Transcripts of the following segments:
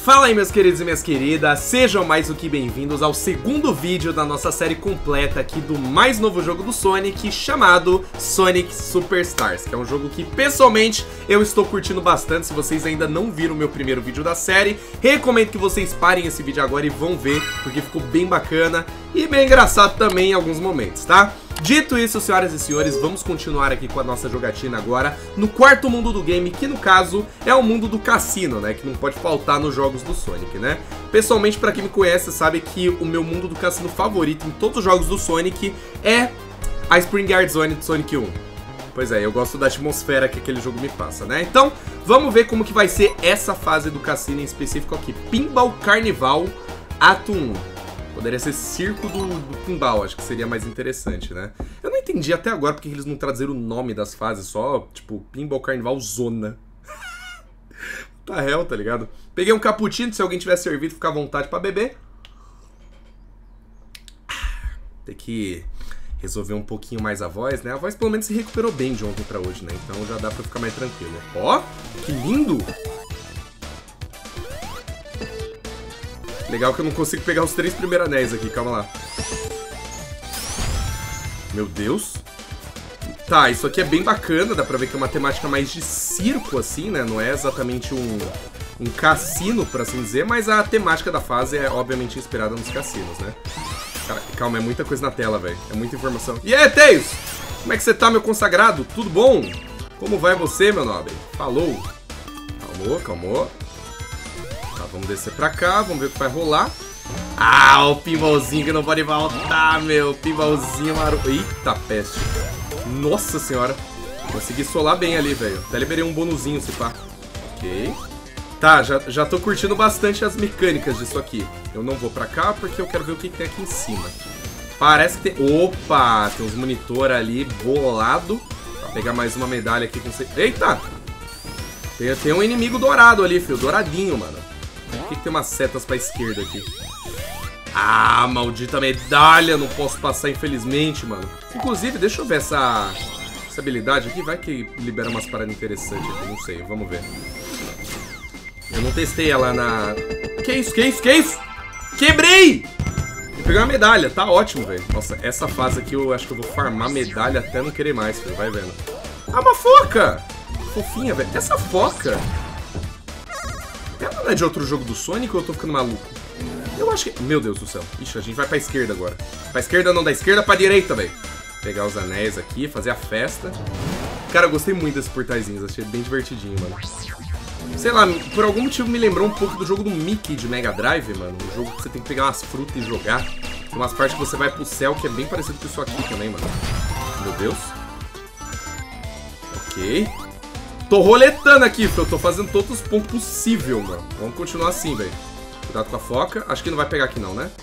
Fala aí, meus queridos e minhas queridas, sejam mais do que bem-vindos ao segundo vídeo da nossa série completa aqui do mais novo jogo do Sonic, chamado Sonic Superstars, que é um jogo que, pessoalmente, eu estou curtindo bastante. Se vocês ainda não viram o meu primeiro vídeo da série, recomendo que vocês parem esse vídeo agora e vão ver, porque ficou bem bacana e bem engraçado também em alguns momentos, tá? Dito isso, senhoras e senhores, vamos continuar aqui com a nossa jogatina agora no quarto mundo do game, que no caso é o mundo do cassino, né? Que não pode faltar nos jogos do Sonic, né? Pessoalmente, pra quem me conhece, sabe que o meu mundo do cassino favorito em todos os jogos do Sonic é a Spring Yard Zone do Sonic 1. Pois é, eu gosto da atmosfera que aquele jogo me passa, né? Então, vamos ver como que vai ser essa fase do cassino em específico aqui. Pinball Carnival Ato 1. Poderia ser Circo do Pinball, acho que seria mais interessante, né? Eu não entendi até agora porque eles não traduziram o nome das fases, só, tipo, Pinball Carnival Zona. Tá hell, tá ligado? Peguei um cappuccino, se alguém tiver servido, fica à vontade pra beber. Tem que resolver um pouquinho mais a voz, né? A voz pelo menos se recuperou bem de ontem pra hoje, né? Então já dá pra ficar mais tranquilo. Ó, que lindo! Legal que eu não consigo pegar os 3 primeiros anéis aqui, calma lá. Meu Deus. Tá, isso aqui é bem bacana, dá pra ver que é uma temática mais de circo, assim, né? Não é exatamente um cassino, por assim dizer, mas a temática da fase é obviamente inspirada nos cassinos, né? Cara, calma, é muita coisa na tela, velho. É muita informação. E aí, Tails? Como é que você tá, meu consagrado? Tudo bom? Como vai você, meu nobre? Falou. Calmou, calmou. Tá, vamos descer pra cá, vamos ver o que vai rolar. Ah, o pinballzinho que não pode voltar, meu. Pinballzinho maroto. Eita, peste. Nossa senhora. Consegui solar bem ali, velho. Até liberei um bonuzinho, se pá. Ok. Tá, já tô curtindo bastante as mecânicas disso aqui. Eu não vou pra cá porque eu quero ver o que tem aqui em cima. Parece que tem... Opa! Tem uns monitor ali bolado. Pra pegar mais uma medalha aqui com... Eita! Tem um inimigo dourado ali, filho. Douradinho, mano. Por que tem umas setas pra esquerda aqui? Ah, maldita medalha. Não posso passar, infelizmente, mano. Inclusive, deixa eu ver essa habilidade aqui. Vai que libera umas paradas interessantes aqui. Não sei, vamos ver. Eu não testei ela na... Que isso, que isso, que isso? Quebrei! Vou pegar uma medalha, tá ótimo, velho. Nossa, essa fase aqui eu acho que eu vou farmar medalha até não querer mais, filho. Vai vendo. Ah, uma foca! Fofinha, velho. Essa foca... Ela não é de outro jogo do Sonic ou eu tô ficando maluco? Eu acho que... Meu Deus do céu. Ixi, a gente vai pra esquerda agora. Pra esquerda não, da esquerda pra direita, velho. Pegar os anéis aqui, fazer a festa. Cara, eu gostei muito desses portaizinhos. Achei bem divertidinho, mano. Sei lá, por algum motivo me lembrou um pouco do jogo do Mickey de Mega Drive, mano. Um jogo que você tem que pegar umas frutas e jogar. Tem umas partes que você vai pro céu que é bem parecido com isso aqui também, mano. Meu Deus. Ok. Tô roletando aqui, eu tô fazendo todos os pontos possíveis, mano. Vamos continuar assim, velho. Cuidado com a foca. Acho que não vai pegar aqui não, né?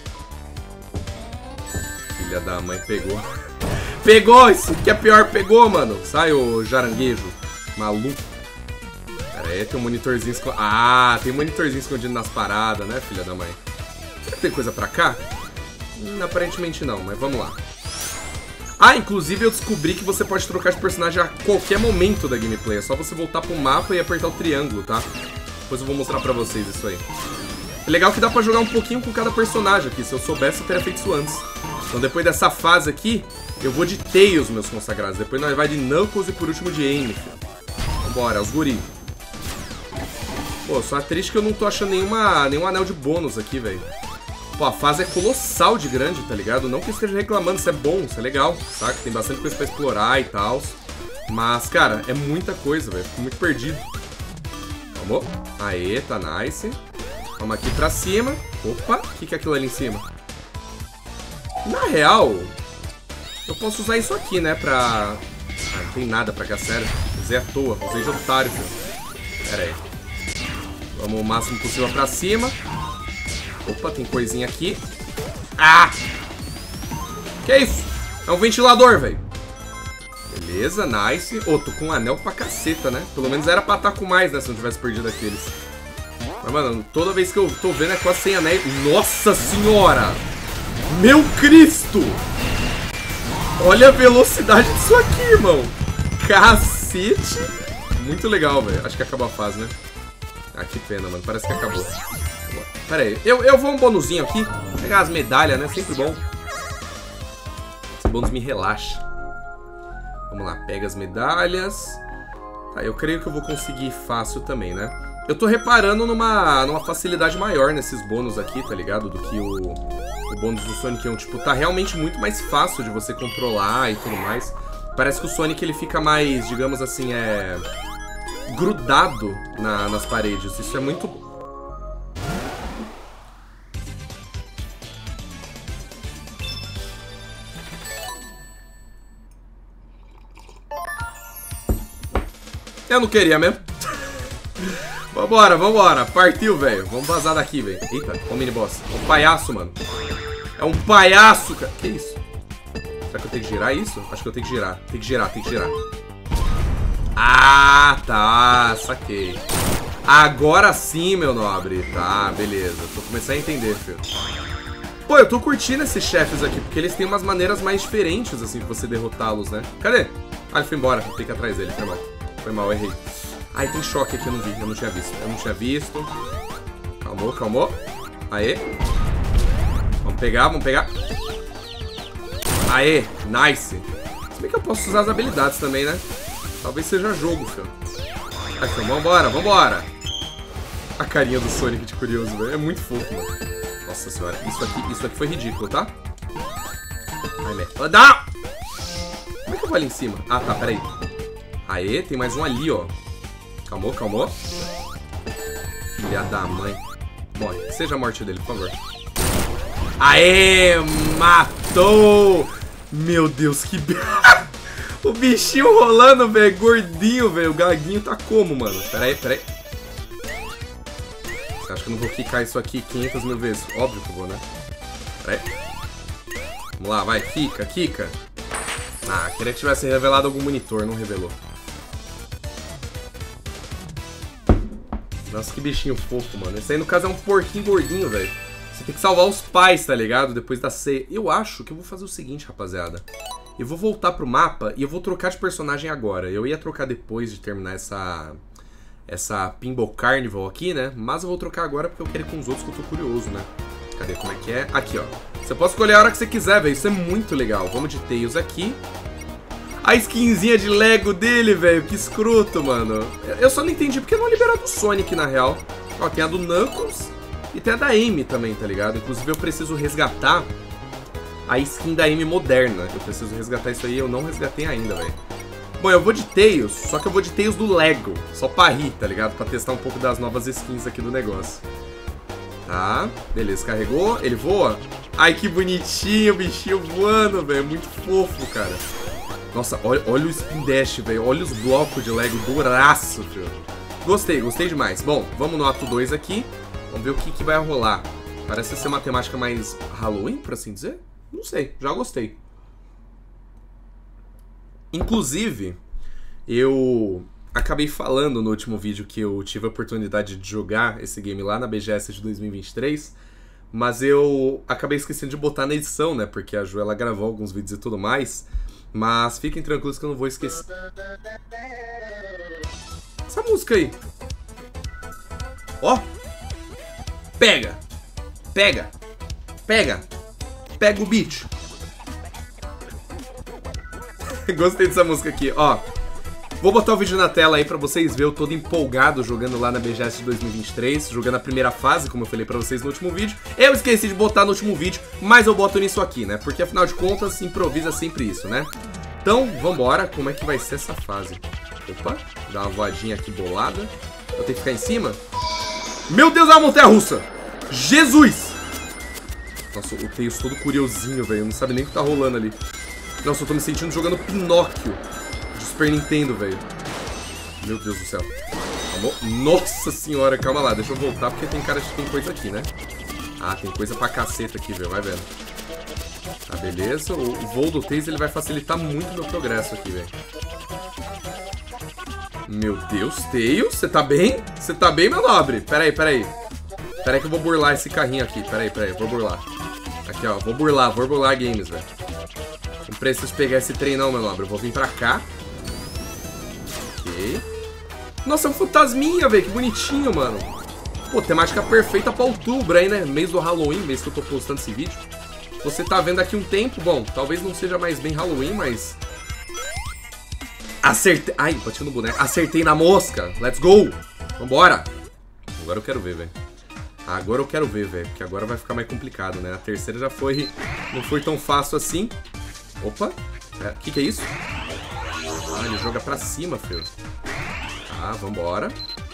Filha da mãe, pegou. Pegou! Isso que é pior, pegou, mano. Sai, ô jaranguejo. Maluco. Pera aí, tem um monitorzinho escondido. Ah, tem um monitorzinho escondido nas paradas, né, filha da mãe? Será que tem coisa pra cá? Aparentemente não, mas vamos lá. Ah, inclusive eu descobri que você pode trocar de personagem a qualquer momento da gameplay. É só você voltar pro mapa e apertar o triângulo, tá? Depois eu vou mostrar pra vocês isso aí. É legal que dá pra jogar um pouquinho com cada personagem aqui. Se eu soubesse, eu teria feito isso antes. Então depois dessa fase aqui, eu vou de Tails, meus consagrados. Depois nós vai de Knuckles e por último de Amy. Vambora, os guri. Pô, só é triste que eu não tô achando nenhum anel de bônus aqui, velho. Pô, a fase é colossal de grande, tá ligado? Não que eu esteja reclamando, isso é bom, isso é legal, saca? Tem bastante coisa pra explorar e tal. Mas, cara, é muita coisa, velho. Fico muito perdido. Vamos. Aê, tá nice. Vamos aqui pra cima. Opa, o que é aquilo ali em cima? Na real, eu posso usar isso aqui, né, pra... Ah, não tem nada pra cá, sério. Usei à toa, usei de otário, filho. Pera aí. Vamos o máximo possível pra cima. Opa, tem coisinha aqui. Ah! Que isso? É um ventilador, velho. Beleza, nice. Ô, tô com um anel pra caceta, né? Pelo menos era pra estar com mais, né? Se não tivesse perdido aqueles. Mas, mano, toda vez que eu tô vendo é quase sem anéis. Nossa senhora! Meu Cristo! Olha a velocidade disso aqui, irmão. Cacete. Muito legal, velho. Acho que acabou a fase, né? Ah, que pena, mano. Parece que acabou. Pera aí. Eu vou um bonuzinho aqui. Pegar as medalhas, né? Sempre bom. Esse bônus me relaxa. Vamos lá. Pega as medalhas. Tá, eu creio que eu vou conseguir fácil também, né? Eu tô reparando numa facilidade maior nesses bônus aqui, tá ligado? Do que o bônus do Sonic 1. Tipo, tá realmente muito mais fácil de você controlar e tudo mais. Parece que o Sonic, ele fica mais, digamos assim, grudado nas paredes. Isso é muito... Eu não queria mesmo. Vambora, vambora. Partiu, velho. Vamos vazar daqui, velho. Eita, ó o mini boss. É um palhaço, mano. É um palhaço, cara. Que isso? Será que eu tenho que girar isso? Acho que eu tenho que girar. Tem que girar, tem que girar. Ah, tá. Saquei. Agora sim, meu nobre. Tá, beleza. Tô começando a entender, filho. Pô, eu tô curtindo esses chefes aqui, porque eles têm umas maneiras mais diferentes, assim, de você derrotá-los, né? Cadê? Ah, ele foi embora. Tem que ir atrás dele. Foi mal. Foi mal, errei. Ai, tem choque aqui, eu não vi. Eu não tinha visto. Eu não tinha visto. Calmou, calmou. Aê. Vamos pegar, vamos pegar. Aê, nice. Se bem que eu posso usar as habilidades também, né? Talvez seja jogo, filho. Aqui, vambora, vambora. A carinha do Sonic de curioso, velho. É muito fofo, mano. Nossa senhora. Isso aqui foi ridículo, tá? Ai, merda. Dá! Como é que eu vou ali em cima? Ah, tá, peraí. Aê, tem mais um ali, ó. Calmou, calmou. Filha da mãe. Morre. Seja a morte dele, por favor. Aê, matou! Meu Deus, que... O bichinho rolando, velho. Gordinho, velho. O gaguinho tá como, mano? Pera aí, pera aí. Você acha que eu não vou quicar isso aqui 500 mil vezes? Óbvio que eu vou, né? Pera aí. Vamos lá, vai. Quica, quica. Ah, queria que tivesse revelado algum monitor. Não revelou. Nossa, que bichinho fofo, mano. Esse aí, no caso, é um porquinho gordinho, velho. Você tem que salvar os pais, tá ligado? Depois da ceia. Eu acho que eu vou fazer o seguinte, rapaziada. Eu vou voltar pro mapa e eu vou trocar de personagem agora. Eu ia trocar depois de terminar essa Pinball Carnival aqui, né? Mas eu vou trocar agora porque eu quero ir com os outros que eu tô curioso, né? Cadê? Como é que é? Aqui, ó. Você pode escolher a hora que você quiser, velho. Isso é muito legal. Vamos de Tails aqui. A skinzinha de Lego dele, velho. Que escroto, mano. Eu só não entendi porque não liberou do Sonic, na real. Ó, tem a do Knuckles e tem a da Amy também, tá ligado? Inclusive eu preciso resgatar a skin da Amy moderna. Eu preciso resgatar isso aí, eu não resgatei ainda, velho. Bom, eu vou de Tails, só que eu vou de Tails do Lego. Só pra rir, tá ligado? Pra testar um pouco das novas skins aqui do negócio. Tá, beleza, carregou. Ele voa. Ai, que bonitinho o bichinho voando, velho. Muito fofo, cara. Nossa, olha o Spin Dash, velho. Olha os blocos de Lego douraço, filho. Gostei, gostei demais. Bom, vamos no ato 2 aqui. Vamos ver o que vai rolar. Parece ser uma temática mais Halloween, por assim dizer. Não sei, já gostei. Inclusive, eu acabei falando no último vídeo que eu tive a oportunidade de jogar esse game lá na BGS de 2023. Mas eu acabei esquecendo de botar na edição, né? Porque a Ju, ela gravou alguns vídeos e tudo mais. Mas fiquem tranquilos que eu não vou esquecer. Essa música aí. Ó. Pega. Pega. Pega. Pega o beat. Gostei dessa música aqui, ó. Vou botar o vídeo na tela aí pra vocês verem. Eu todo empolgado jogando lá na BGS de 2023. Jogando a primeira fase, como eu falei pra vocês no último vídeo. Eu esqueci de botar no último vídeo, mas eu boto nisso aqui, né? Porque afinal de contas, improvisa sempre isso, né? Então, vambora. Como é que vai ser essa fase? Opa, dá uma voadinha aqui bolada. Eu tenho que ficar em cima? Meu Deus, é uma montanha-russa! Jesus! Nossa, o Tails todo curiosinho, velho. Não sabe nem o que tá rolando ali. Nossa, eu tô me sentindo jogando Pinóquio de Super Nintendo, velho. Meu Deus do céu. Calma. Nossa senhora, calma lá. Deixa eu voltar, porque tem cara de que tem coisa aqui, né? Ah, tem coisa pra caceta aqui, velho. Vai vendo. Tá, beleza. O voo do Tails, ele vai facilitar muito o meu progresso aqui, velho. Meu Deus, Tails, você tá bem? Você tá bem, meu nobre? Pera aí, pera aí. Pera aí que eu vou burlar esse carrinho aqui. Pera aí, vou burlar. Aqui, ó, vou burlar games, velho. Não preciso pegar esse trem não, meu nobre. Eu vou vir pra cá. Ok. Nossa, é um fantasminha, velho. Que bonitinho, mano. Pô, temática perfeita pra outubro aí, né? Mês do Halloween, mês que eu tô postando esse vídeo. Você tá vendo aqui um tempo, bom, talvez não seja mais bem Halloween, mas... Acertei... Ai, bati no boneco. Acertei na mosca. Let's go. Vambora. Agora eu quero ver, velho. Agora eu quero ver, velho. Porque agora vai ficar mais complicado, né? A terceira já foi... Não foi tão fácil assim. Opa. Que é isso? Ah, ele joga pra cima, filho. Tá, vambora.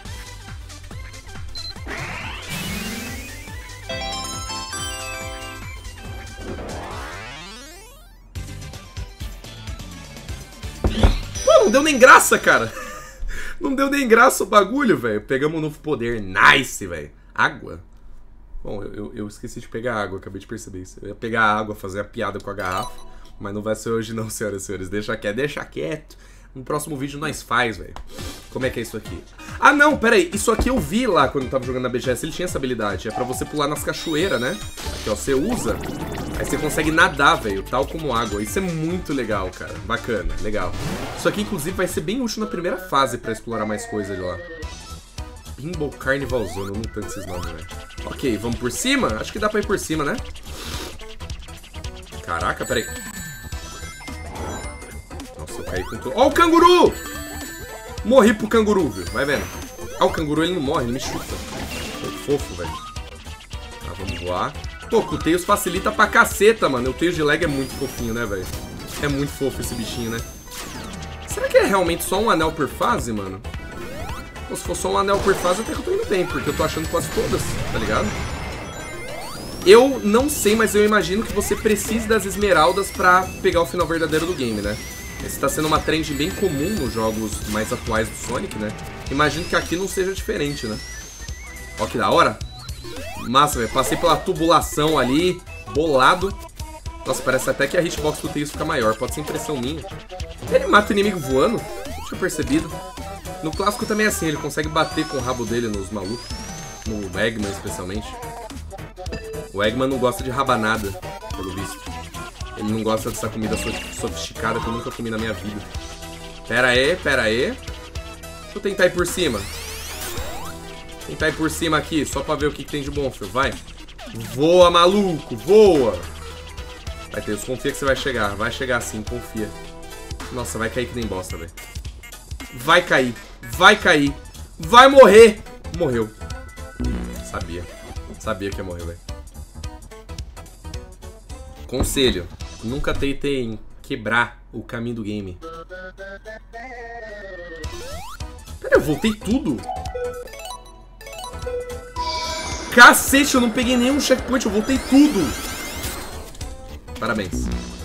Pô, não deu nem graça, cara. Não deu nem graça o bagulho, velho. Pegamos um novo poder. Nice, velho. Água? Bom, eu esqueci de pegar água, acabei de perceber isso. Eu ia pegar água, fazer a piada com a garrafa. Mas não vai ser hoje não, senhoras e senhores. Deixa quieto. No próximo vídeo nós faz, velho. Como é que é isso aqui? Ah, não, pera aí. Isso aqui eu vi lá quando eu tava jogando na BGS. Ele tinha essa habilidade. É pra você pular nas cachoeiras, né? Aqui, ó. Você usa. Aí você consegue nadar, velho. Tal como água. Isso é muito legal, cara. Bacana. Legal. Isso aqui, inclusive, vai ser bem útil na primeira fase pra explorar mais coisas ali lá. Pinball Carnival Zone. Eu não tanto esses nomes, velho. Ok, vamos por cima? Acho que dá pra ir por cima, né? Caraca, pera aí. Nossa, eu caí com tudo. Ó o canguru! Morri pro canguru, viu? Vai vendo. Ah, o canguru ele não morre, ele me chuta. Foi fofo, velho. Tá, vamos voar. Pô, o Tails facilita pra caceta, mano. O Tails de lag é muito fofinho, né, velho? É muito fofo esse bichinho, né? Será que é realmente só um anel por fase, mano? Pô, se for só um anel por fase, até que eu tô indo bem, porque eu tô achando quase todas, tá ligado? Eu não sei, mas eu imagino que você precise das esmeraldas pra pegar o final verdadeiro do game, né? Esse tá sendo uma trend bem comum nos jogos mais atuais do Sonic, né? Imagino que aqui não seja diferente, né? Ó que da hora. Massa, velho. Passei pela tubulação ali, bolado. Nossa, parece até que a hitbox do Tails fica maior. Pode ser impressão minha. Ele mata o inimigo voando? Não tinha percebido. No clássico também é assim, ele consegue bater com o rabo dele nos malucos. No Eggman, especialmente. O Eggman não gosta de rabanada, pelo visto. Ele não gosta dessa comida sofisticada que eu nunca comi na minha vida. Pera aí. Deixa eu tentar ir por cima. Tentar ir por cima aqui, só pra ver o que tem de bom, filho. Vai. Voa, maluco, voa. Vai, Tails, confia que você vai chegar. Vai chegar sim, confia. Nossa, vai cair que nem bosta, velho. Vai cair. Vai cair. Vai morrer. Morreu. Sabia. Sabia que ia morrer, velho. Conselho. Nunca tentem quebrar o caminho do game. Pera, eu voltei tudo? Cacete, eu não peguei nenhum checkpoint. Eu voltei tudo. Parabéns.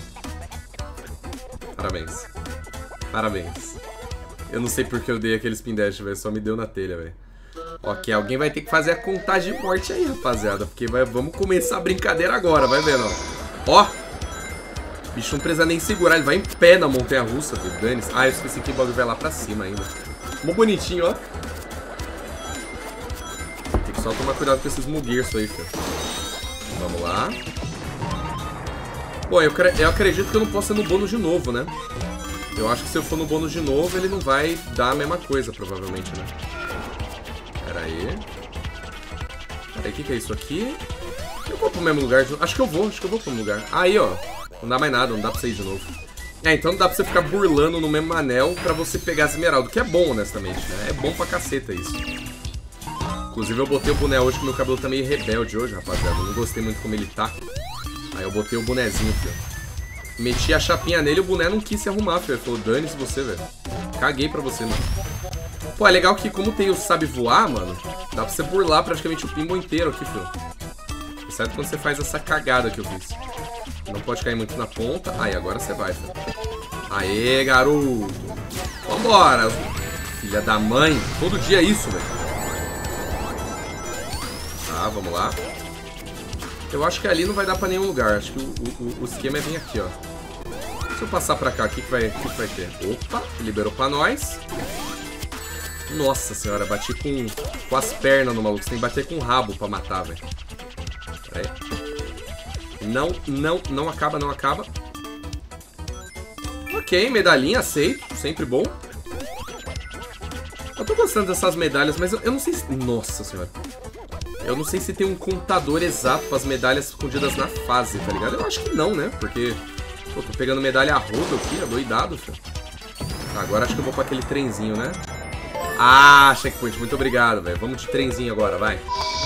Parabéns. Parabéns. Eu não sei porque eu dei aquele spin dash, velho. Só me deu na telha, velho. Ok, alguém vai ter que fazer a contagem de morte aí, rapaziada. Porque vamos começar a brincadeira agora, vai vendo, ó. Ó. O bicho não precisa nem segurar, ele vai em pé na montanha-russa, velho. Dane-se. Ah, eu esqueci que o bagulho vai lá pra cima ainda. Muito bonitinho, ó. Tem que só tomar cuidado com esses muguirços aí, filho. Vamos lá. Bom, eu acredito que eu não posso ser no bônus de novo, né? Eu acho que se eu for no bônus de novo, ele não vai dar a mesma coisa, provavelmente, né? Pera aí. Pera aí, o que é isso aqui? Eu vou pro mesmo lugar de novo. Acho que eu vou pro mesmo lugar. Aí, ó. Não dá mais nada, não dá pra você ir de novo. É, então não dá pra você ficar burlando no mesmo anel pra você pegar as esmeraldas. Que é bom, honestamente, né? É bom pra caceta isso. Inclusive, eu botei o boné hoje, que meu cabelo tá meio rebelde hoje, rapaziada. Eu não gostei muito como ele tá. Aí eu botei o bonezinho, filho. Meti a chapinha nele e o boné não quis se arrumar, filho. Ele falou, dane-se você, velho. Caguei pra você, mano. Pô, é legal que como o Tails sabe voar, mano, dá pra você burlar praticamente o pinball inteiro aqui, filho. Exceto quando você faz essa cagada que eu fiz. Não pode cair muito na ponta. Aí, agora você vai, filho. Aê, garoto. Vambora. Filha da mãe. Todo dia é isso, velho. Tá, vamos lá. Eu acho que ali não vai dar pra nenhum lugar. Acho que o esquema é vir aqui, ó. Se eu passar pra cá, o que vai ter? Opa, liberou pra nós. Nossa senhora, bati com as pernas no maluco. Você tem que bater com o rabo pra matar, velho. Pera aí. Não acaba, não acaba. Ok, medalhinha, aceito. Sempre bom. Eu tô gostando dessas medalhas, mas eu não sei se... Nossa senhora. Eu não sei se tem um contador exato para as medalhas escondidas na fase, tá ligado? Eu acho que não, né? Porque... Pô, tô pegando medalha a rodo aqui, adoidado, filho. Tá, agora acho que eu vou pra aquele trenzinho, né? Ah, checkpoint, muito obrigado, velho. Vamos de trenzinho agora, vai.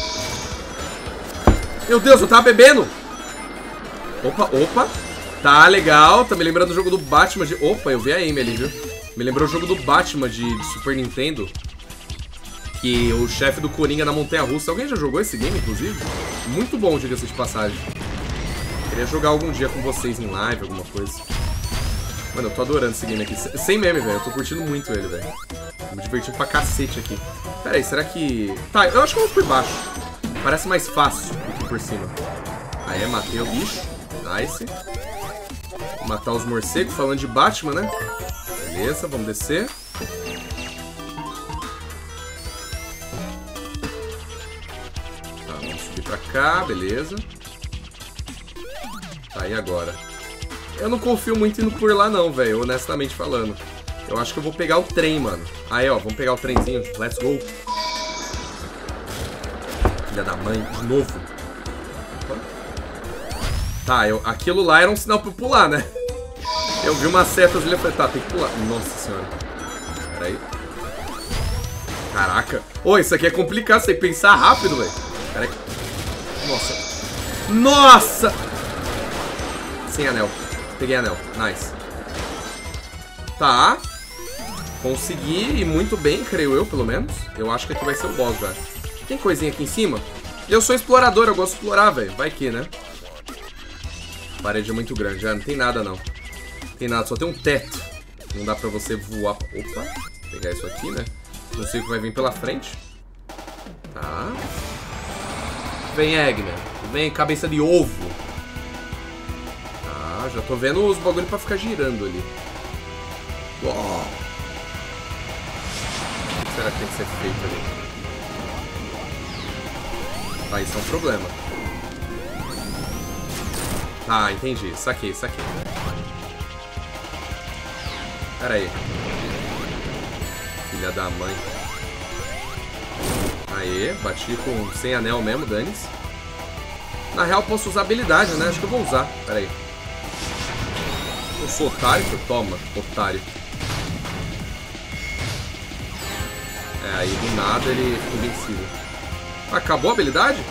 Meu Deus, eu tava bebendo! Opa, opa. Tá, legal. Tá me lembrando do jogo do Batman de... Opa, eu vi a Amy ali, viu? Me lembrou o jogo do Batman de Super Nintendo. Que o chefe do Coringa na montanha-russa... Alguém já jogou esse game, inclusive? Muito bom, diga-se de passagem. Queria jogar algum dia com vocês em live, alguma coisa. Mano, eu tô adorando esse game aqui. Sem meme, velho. Eu tô curtindo muito ele, velho. Tô me divertindo pra cacete aqui. Pera aí, será que... Tá, eu acho que eu vou por baixo. Parece mais fácil do que por cima. Aí, matei o bicho. Nice. Vou matar os morcegos, falando de Batman, né? Beleza, vamos descer. Tá, vamos subir pra cá, beleza. Tá, e agora? Eu não confio muito indo por lá não, velho, honestamente falando. Eu acho que eu vou pegar o trem, mano. Aí, ó, vamos pegar o trenzinho. Let's go. Filha da mãe, de novo. Opa. Tá, aquilo lá era um sinal pra eu pular, né? Eu vi umas setas ali e falei, tá, tem que pular. Nossa senhora. Pera aí. Caraca. Ô, isso aqui é complicado, você tem que pensar rápido, velho. Pera aí. Nossa. Nossa! Sem anel. Peguei anel. Nice. Tá. Consegui, e muito bem, creio eu, pelo menos. Eu acho que aqui vai ser o boss, velho. Tem coisinha aqui em cima? Eu sou explorador, eu gosto de explorar, velho. Vai que, né? A parede é muito grande, já não tem nada, não. Tem nada, só tem um teto. Não dá pra você voar. Opa, vou pegar isso aqui, né? Não sei o que vai vir pela frente. Tá. Vem, Eggman. Vem, cabeça de ovo. Tá, já tô vendo os bagulho pra ficar girando ali. Uau. O que será que tem que ser feito ali? Tá, isso é um problema. Tá, entendi. Saquei, saquei. Pera aí. Filha da mãe. Aê, bati com sem anel mesmo, dane-se. Na real, posso usar habilidade, né? Acho que eu vou usar. Pera aí. Eu sou otário? Toma, otário. É, aí do nada ele fica invencível. Acabou a habilidade?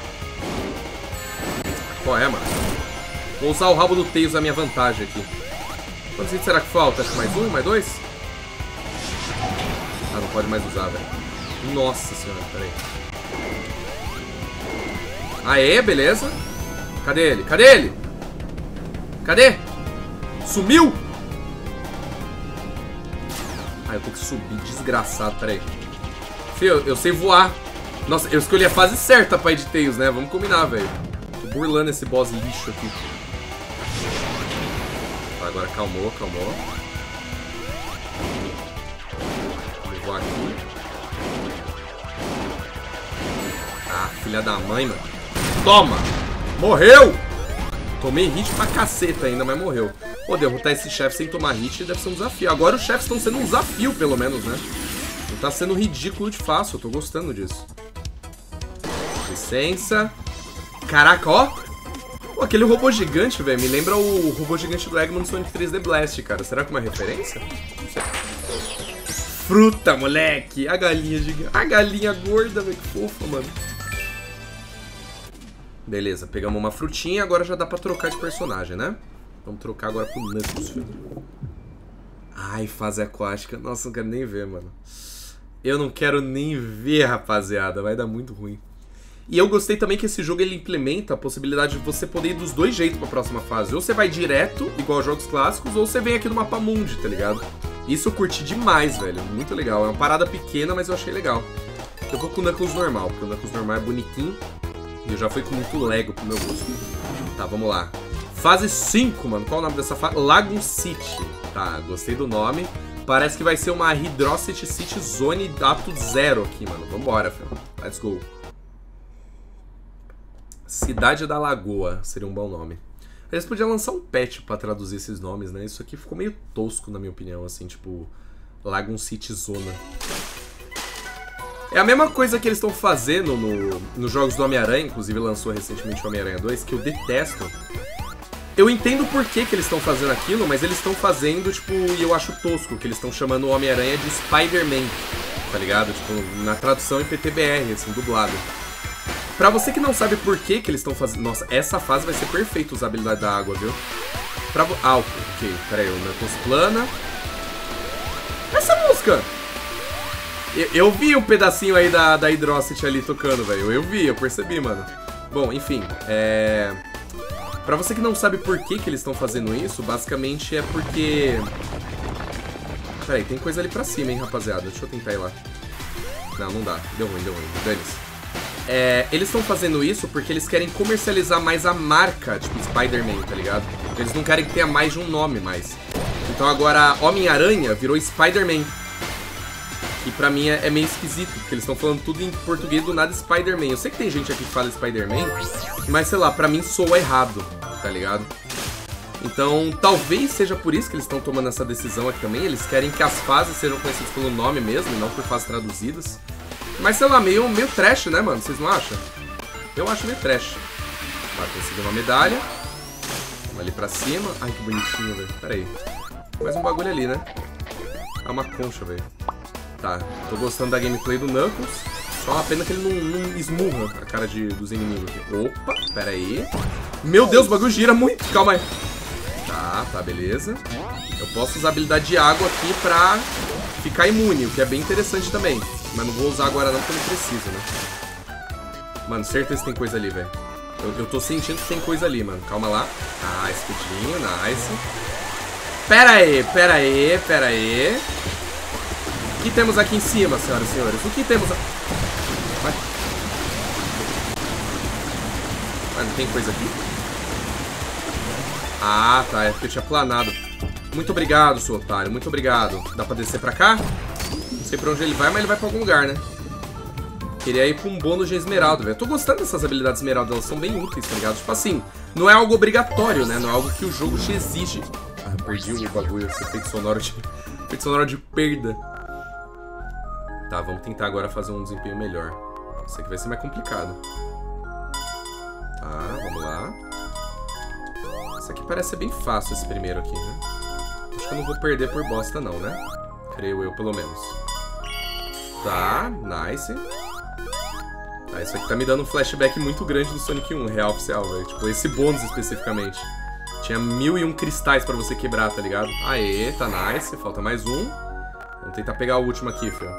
Qual é, mano? Vou usar o rabo do Tails a minha vantagem aqui. Quantos itens será que falta? Acho que mais um? Mais dois? Ah, não pode mais usar, velho. Nossa senhora, peraí. Aê, beleza. Cadê ele? Cadê ele? Cadê? Sumiu? Ah, eu tenho que subir, desgraçado, peraí. Fio, eu sei voar. Nossa, eu escolhi a fase certa pra ir de Tails, né? Vamos combinar, velho. Tô burlando esse boss lixo aqui. Tá, agora calmou, calmou. Vou voar aqui. Ah, filha da mãe, mano. Toma! Morreu! Tomei hit pra caceta ainda, mas morreu. Pô, derrotar esse chefe sem tomar hit deve ser um desafio. Agora os chefes estão sendo um desafio, pelo menos, né? Não tá sendo ridículo de fácil, eu tô gostando disso. Licença. Caraca, ó. Pô, aquele robô gigante, velho, me lembra o robô gigante do Eggman no Sonic 3D Blast, cara. Será que é uma referência? Não sei. Fruta, moleque. A galinha gigante. A galinha gorda, velho, que fofa, mano. Beleza, pegamos uma frutinha, agora já dá pra trocar de personagem, né? Vamos trocar agora pro Knuckles, filho. Ai, fase aquática. Nossa, não quero nem ver, mano. Eu não quero nem ver, rapaziada. Vai dar muito ruim. E eu gostei também que esse jogo ele implementa a possibilidade de você poder ir dos dois jeitos pra próxima fase. Ou você vai direto, igual aos jogos clássicos, ou você vem aqui no mapa mundi, tá ligado? Isso eu curti demais, velho. Muito legal. É uma parada pequena, mas eu achei legal. Eu vou com o Knuckles normal, porque o Knuckles normal é bonitinho. E eu já fui com muito Lego pro meu gosto. Tá, vamos lá. Fase 5, mano. Qual é o nome dessa fase? Lagoon City. Tá, gostei do nome. Parece que vai ser uma Hydrocity City Zone Ato 0 aqui, mano. Vambora, filho. Let's go. Cidade da Lagoa seria um bom nome. Eles podiam lançar um patch pra traduzir esses nomes, né? Isso aqui ficou meio tosco, na minha opinião, assim, tipo... Lagoon City Zona. É a mesma coisa que eles estão fazendo nos jogos do Homem-Aranha, inclusive lançou recentemente o Homem-Aranha 2, que eu detesto. Eu entendo por que eles estão fazendo aquilo, mas eles estão fazendo, tipo, e eu acho tosco, que eles estão chamando o Homem-Aranha de Spider-Man, tá ligado? Tipo, na tradução em PTBR, assim, dublado. Pra você que não sabe por que eles estão fazendo... Nossa, essa fase vai ser perfeita usar a habilidade da água, viu? Ok, pera aí, o Knuckles plana. Essa música! Eu vi um pedacinho aí da Hydrocity ali tocando, velho. Eu vi, eu percebi, mano. Bom, enfim, pra você que não sabe por que eles estão fazendo isso, basicamente é porque... Pera aí, tem coisa ali pra cima, hein, rapaziada. Deixa eu tentar ir lá. Não, não dá. Deu ruim, dane-se. Eles estão fazendo isso porque eles querem comercializar mais a marca, tipo, Spider-Man, tá ligado? Eles não querem que tenha mais de um nome mais. Então agora Homem-Aranha virou Spider-Man. E pra mim é meio esquisito, porque eles estão falando tudo em português do nada Spider-Man. Eu sei que tem gente aqui que fala Spider-Man, mas sei lá, pra mim soa errado, tá ligado? Então talvez seja por isso que eles estão tomando essa decisão aqui também. Eles querem que as fases sejam conhecidas pelo nome mesmo, e não por fases traduzidas. Mas sei lá, meio trash, né, mano? Vocês não acham? Eu acho meio trash. Vai conseguir uma medalha. Vamos ali pra cima. Ai, que bonitinho, velho. Pera aí. Mais um bagulho ali, né? Ah, uma concha, velho. Tá, tô gostando da gameplay do Knuckles. Só uma pena que ele não esmurra a cara dos inimigos aqui. Opa, pera aí. Meu Deus, o bagulho gira muito. Calma aí. Tá, beleza. Eu posso usar a habilidade de água aqui pra ficar imune, o que é bem interessante também. Mas não vou usar agora não, porque eu não preciso, né? Mano, certeza que tem coisa ali, velho. Eu tô sentindo que tem coisa ali, mano. Calma lá. Ah, escudinho, nice. Pera aí. O que temos aqui em cima, senhoras e senhores? O que temos... Vai. Mano, tem coisa aqui? Ah, tá. É porque eu tinha planado. Muito obrigado, seu otário. Muito obrigado. Dá pra descer pra cá? Não sei pra onde ele vai, mas ele vai pra algum lugar, né? Queria ir pra um bônus de esmeralda, velho. Eu tô gostando dessas habilidades esmeralda. Elas são bem úteis, tá ligado? Tipo assim, não é algo obrigatório, né? Não é algo que o jogo te exige. Ah, perdi o bagulho. Esse efeito sonoro de perda. Tá, vamos tentar agora fazer um desempenho melhor. Isso aqui vai ser mais complicado. Tá, vamos lá. Isso aqui parece ser bem fácil, esse primeiro aqui, né? Acho que eu não vou perder por bosta não, né? Creio eu, pelo menos. Tá, nice. Tá, isso aqui tá me dando um flashback muito grande do Sonic 1, real oficial, velho. Tipo, esse bônus especificamente. Tinha 1001 cristais pra você quebrar, tá ligado? Aê, tá nice. Falta mais um. Vamos tentar pegar o último aqui, filho.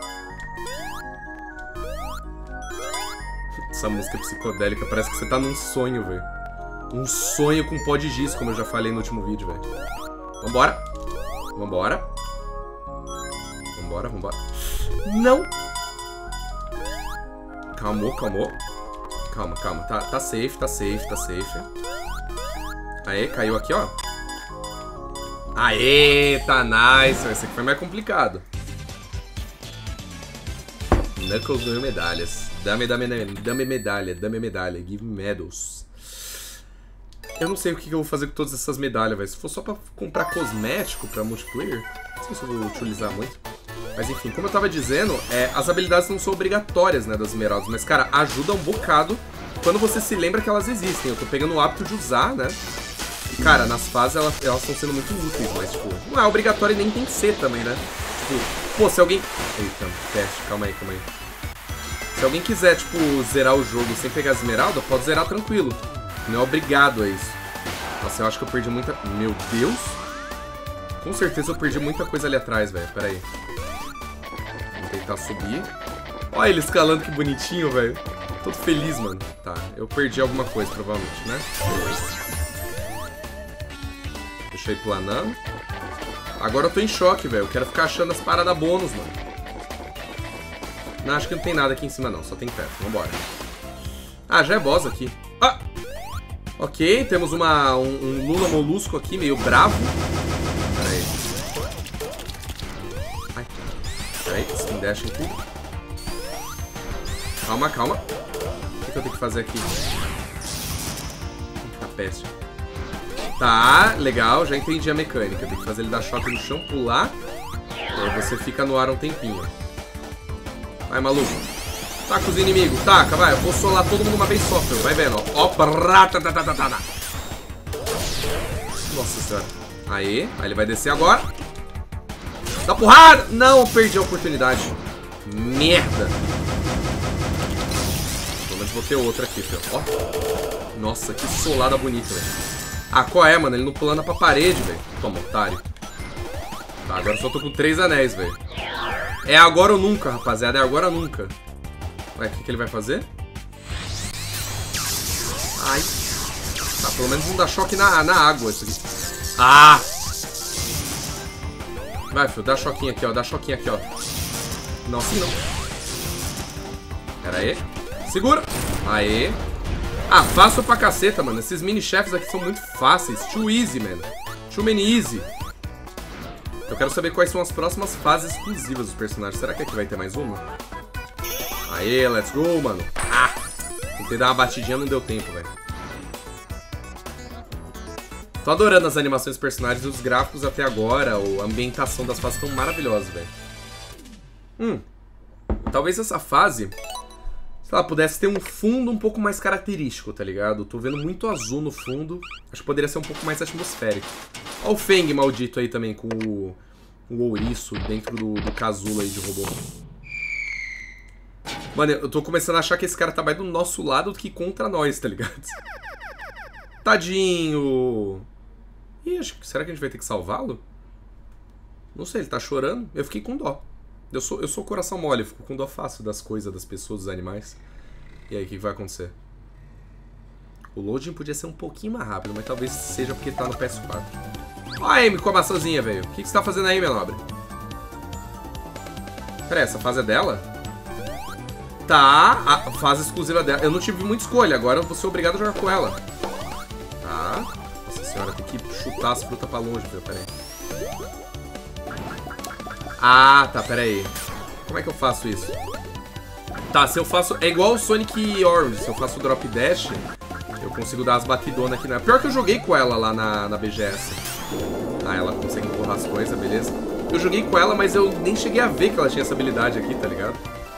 Essa música psicodélica parece que você tá num sonho, velho. Um sonho com pó de giz, como eu já falei no último vídeo, velho. Vambora. Vambora. Vambora. Não! Calmou. Calma. Tá safe. Aê, caiu aqui, ó. Aê, tá nice. Esse aqui foi mais complicado. Knuckles ganhou medalhas. Dame medalha. Give me medals. Eu não sei o que eu vou fazer com todas essas medalhas, velho. Se for só pra comprar cosmético pra multiplayer, não sei se eu vou utilizar muito. Mas enfim, como eu tava dizendo, as habilidades não são obrigatórias, né, das esmeraldas. Mas, cara, ajuda um bocado quando você se lembra que elas existem. Eu tô pegando o hábito de usar, né? E, cara, nas fases elas estão sendo muito úteis, mas, tipo, não é obrigatório e nem tem que ser também, né? Tipo, pô, se alguém... Eita, teste, calma aí. Se alguém quiser, tipo, zerar o jogo sem pegar a esmeralda, pode zerar tranquilo. Não é obrigado a isso. Nossa, eu acho que eu perdi muita... Meu Deus! Com certeza eu perdi muita coisa ali atrás, velho. Pera aí. Vamos tentar subir. Olha ele escalando, que bonitinho, velho. Todo feliz, mano. Tá, eu perdi alguma coisa, provavelmente, né? Deixa eu ir planando. Agora eu tô em choque, velho. Eu quero ficar achando as paradas bônus, mano. Não, acho que não tem nada aqui em cima, não. Só tem teto. Vambora. Ah, já é boss aqui. Ah! Ok, temos um Lula Molusco aqui, meio bravo. Pera aí. Ai. Pera aí, Spin Dash aqui. Calma. O que eu tenho que fazer aqui? A peste. Tá, legal, já entendi a mecânica. Tem que fazer ele dar choque no chão, pular. E aí você fica no ar um tempinho. Vai, maluco. Taca os inimigos. Taca, vai. Eu vou solar todo mundo uma vez só, filho. Vai vendo, ó. Nossa senhora. Aí ele vai descer agora. Dá porrada. Não, perdi a oportunidade. Merda. Pelo menos vou ter outra aqui, filho. Ó. Nossa, que solada bonita, velho. Ah, qual é, mano? Ele não pulando pra parede, velho. Toma, otário. Tá, agora eu só tô com 3 anéis, velho. É agora ou nunca, rapaziada. É agora ou nunca. Ué, o que ele vai fazer? Ai. Tá, pelo menos não dá choque na água isso aqui. Ah! Vai, filho, dá choquinho aqui, ó. Dá choquinho aqui, ó. Não, assim não. Pera aí. Segura. Aê. Ah, fácil pra caceta, mano. Esses mini-chefes aqui são muito fáceis. Too easy, mano. Too many easy. Eu quero saber quais são as próximas fases exclusivas dos personagens. Será que aqui vai ter mais uma? Aê, let's go, mano. Ah! Tentei dar uma batidinha, não deu tempo, velho. Tô adorando as animações dos personagens e os gráficos até agora. A ambientação das fases estão maravilhosas, velho. Talvez essa fase, sei lá, pudesse ter um fundo um pouco mais característico, tá ligado? Tô vendo muito azul no fundo. Acho que poderia ser um pouco mais atmosférico. Olha o Feng maldito aí também, com o ouriço dentro do casulo aí de robô. Mano, eu tô começando a achar que esse cara tá mais do nosso lado do que contra nós, tá ligado? Tadinho! Ih, será que a gente vai ter que salvá-lo? Não sei, ele tá chorando. Eu fiquei com dó. Eu sou coração mole, eu fico com dó fácil das coisas, das pessoas, dos animais. E aí, o que vai acontecer? O loading podia ser um pouquinho mais rápido, mas talvez seja porque tá no PS4. Ó a Amy com a maçãzinha, velho. O que você tá fazendo aí, meu nobre? Pera aí, essa fase é dela? Tá, a fase exclusiva dela. Eu não tive muita escolha, agora eu vou ser obrigado a jogar com ela. Tá. Nossa senhora, tem que chutar as frutas pra longe, meu. Pera aí. Ah, tá, pera aí. Como é que eu faço isso? Tá, se eu faço... É igual o Sonic Orange. Se eu faço o Drop Dash, eu consigo dar as batidonas aqui na... Pior que eu joguei com ela lá na BGS. Ah, ela consegue empurrar as coisas, beleza. Eu joguei com ela, mas eu nem cheguei a ver que ela tinha essa habilidade aqui, tá ligado?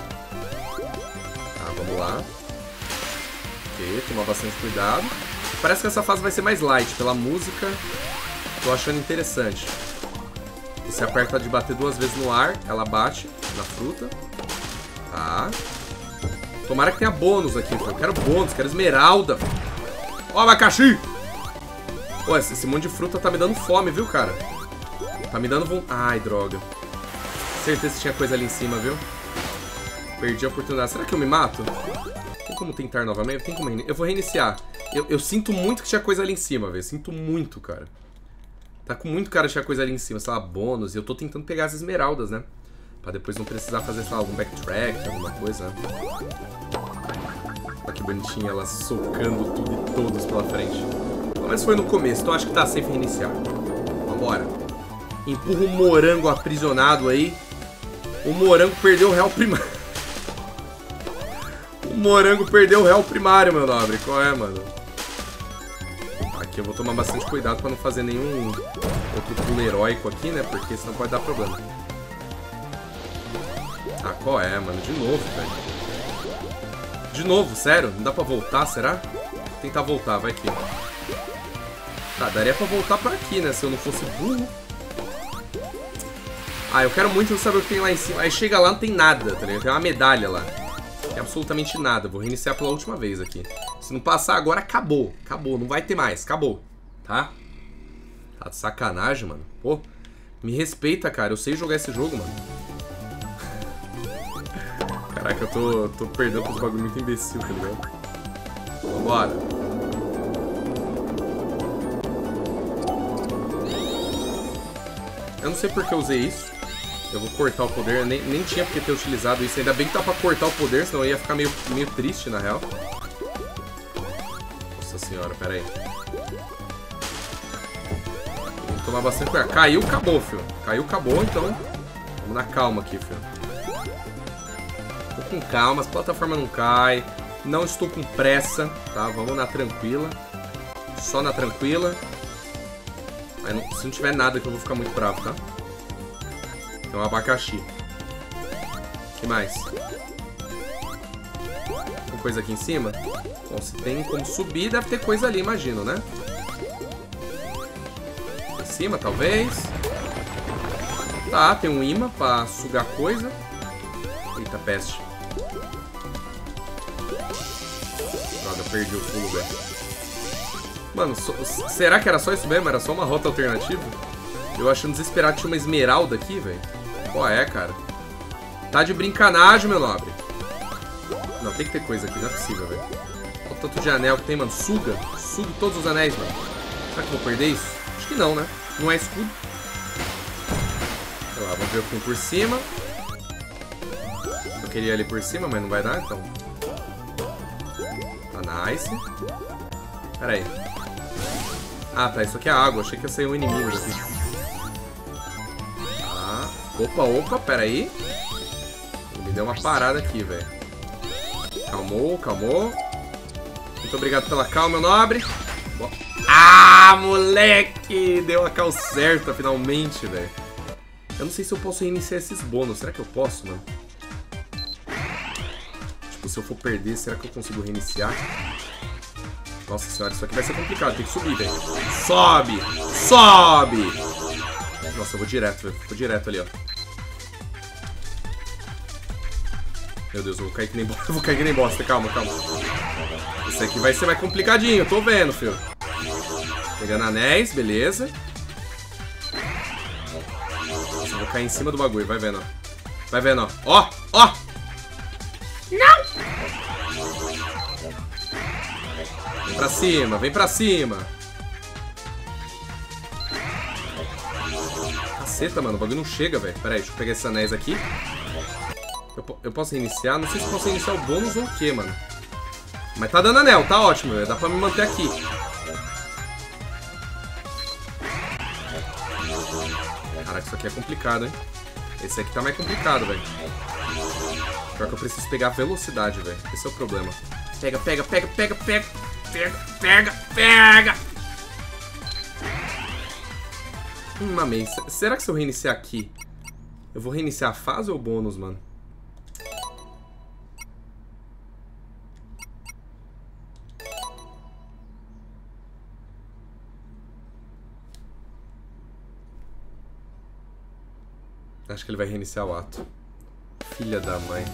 Tá, vamos lá. Ok, tomar bastante cuidado. Parece que essa fase vai ser mais light pela música. Tô achando interessante. Você aperta de bater 2 vezes no ar, ela bate na fruta. Tá. Tomara que tenha bônus aqui, eu quero bônus, quero esmeralda. Ó, abacaxi! Pô, esse monte de fruta tá me dando fome, viu, cara? Tá me dando vontade. Ai, droga. Certeza que tinha coisa ali em cima, viu? Perdi a oportunidade. Será que eu me mato? Tem como tentar novamente? Tem como eu vou reiniciar. Eu sinto muito que tinha coisa ali em cima, velho. Sinto muito, cara. Tá com muito cara de tinha coisa ali em cima, sei lá, bônus. E eu tô tentando pegar as esmeraldas, né? Pra depois não precisar fazer, sei lá, algum backtrack, alguma coisa, né? Olha que bonitinha ela socando tudo e todos pela frente. Mas foi no começo, então acho que tá safe reiniciar. Vambora. Empurra o morango aprisionado aí. O morango perdeu o réu primário. O morango perdeu o réu primário, meu nobre. Qual é, mano? Aqui eu vou tomar bastante cuidado pra não fazer nenhum outro pulo heróico aqui, né? Porque senão pode dar problema. Ah, qual é, mano? De novo, velho. De novo, sério? Não dá pra voltar, será? Vou tentar voltar, vai aqui. Tá, daria pra voltar pra aqui, né? Se eu não fosse burro. Ah, eu quero muito saber o que tem lá em cima. Aí chega lá, não tem nada, tá ligado? Tem uma medalha lá. Tem absolutamente nada. Vou reiniciar pela última vez aqui. Se não passar agora, acabou. Acabou, não vai ter mais. Acabou. Tá? Tá de sacanagem, mano. Pô, me respeita, cara. Eu sei jogar esse jogo, mano. Caraca, eu tô perdendo uns bagulho muito imbecil, tá ligado? Vambora. Eu não sei por que eu usei isso. Eu vou cortar o poder. Eu nem tinha porque ter utilizado isso. Ainda bem que tá pra cortar o poder, senão eu ia ficar meio triste, na real. Nossa senhora, pera aí. Tem que tomar bastante cuidado. Caiu, acabou, filho. Caiu, acabou, então. Vamos na calma aqui, filho. Tô com calma, as plataformas não caem. Não estou com pressa, tá? Vamos na tranquila. Só na tranquila. Mas não, se não tiver nada que eu vou ficar muito bravo, tá? Tem um abacaxi. O que mais? coisa aqui em cima? Bom, se tem como subir, deve ter coisa ali, imagino, né? Em cima, talvez. Tá, tem um imã pra sugar coisa. Eita, peste. Droga, perdi o pulo, velho. Mano, será que era só isso mesmo? Era só uma rota alternativa? Eu achando desesperado que tinha uma esmeralda aqui, velho. Qual é, cara? Tá de brincanagem, meu nobre. Não, tem que ter coisa aqui, não é possível, velho. Olha o tanto de anel que tem, mano. Suga todos os anéis, mano. Será que eu vou perder isso? Acho que não, né? Não é escudo. Sei lá, vamos ver o que tem por cima. Eu queria ir ali por cima, mas não vai dar, então. Tá nice. Pera aí. Ah, tá, isso aqui é água. Achei que ia sair um inimigo aqui. Tá. Opa, pera aí. Ele me deu uma parada aqui, velho. Calmou. Muito obrigado pela calma, meu nobre. Ah, moleque! Deu a cal certa, finalmente, velho. Eu não sei se eu posso reiniciar esses bônus. Será que eu posso, mano? Tipo, se eu for perder, será que eu consigo reiniciar? Nossa senhora, isso aqui vai ser complicado. Tem que subir, velho. Sobe! Nossa, eu vou direto, velho. Vou direto ali, ó. Meu Deus, eu vou cair que nem bosta. Eu vou cair que nem bosta. Calma. Isso aqui vai ser mais complicadinho. Eu tô vendo, filho. Pegando anéis, beleza. Nossa, eu vou cair em cima do bagulho. Vai vendo, ó. Ó! Não! Vem pra cima. Caceta, mano. O bagulho não chega, velho. Pera aí, deixa eu pegar esses anéis aqui. Eu posso reiniciar? Não sei se eu posso reiniciar o bônus ou o que, mano. Mas tá dando anel, tá ótimo, velho. Dá pra me manter aqui. Caraca, isso aqui é complicado, hein? Esse aqui tá mais complicado, velho. Pior que eu preciso pegar a velocidade, velho. Esse é o problema. Pega. Mamei. Será que se eu reiniciar aqui, eu vou reiniciar a fase ou o bônus, mano? Acho que ele vai reiniciar o ato. Filha da mãe.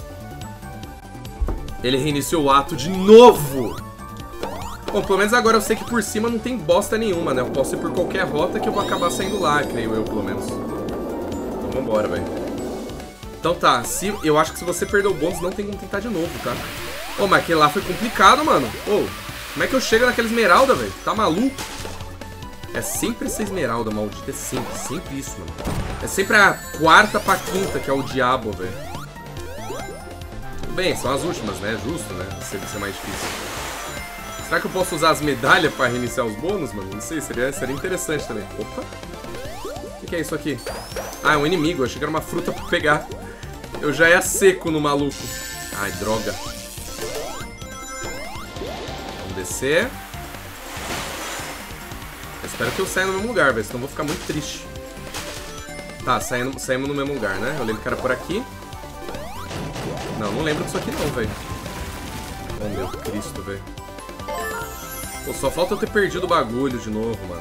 Ele reiniciou o ato de novo! Bom, pelo menos agora eu sei que por cima não tem bosta nenhuma, né? Eu posso ir por qualquer rota que eu vou acabar saindo lá, creio eu, pelo menos. Então vambora, velho. Então tá, eu acho que se você perder o bônus, não tem como tentar de novo, tá? Ô, mas aquele lá foi complicado, mano. Ô, como é que eu chego naquela esmeralda, velho? Tá maluco? É sempre essa esmeralda, maldita. É sempre isso, mano. É sempre a quarta pra quinta que é o diabo, velho. Tudo bem, são as últimas, né? É justo, né? Sempre ser mais difícil. Será que eu posso usar as medalhas pra reiniciar os bônus, mano? Não sei, seria interessante também. Opa! O que é isso aqui? Ah, é um inimigo. Eu achei que era uma fruta pra pegar. Eu já ia seco no maluco. Ai, droga. Vamos descer. Eu espero que eu saia no mesmo lugar, velho. Senão eu vou ficar muito triste. Tá, saímos no mesmo lugar, né? Eu lembro que era por aqui. Não lembro disso aqui não, velho. Oh, meu Cristo, velho. Pô, só falta eu ter perdido o bagulho de novo, mano.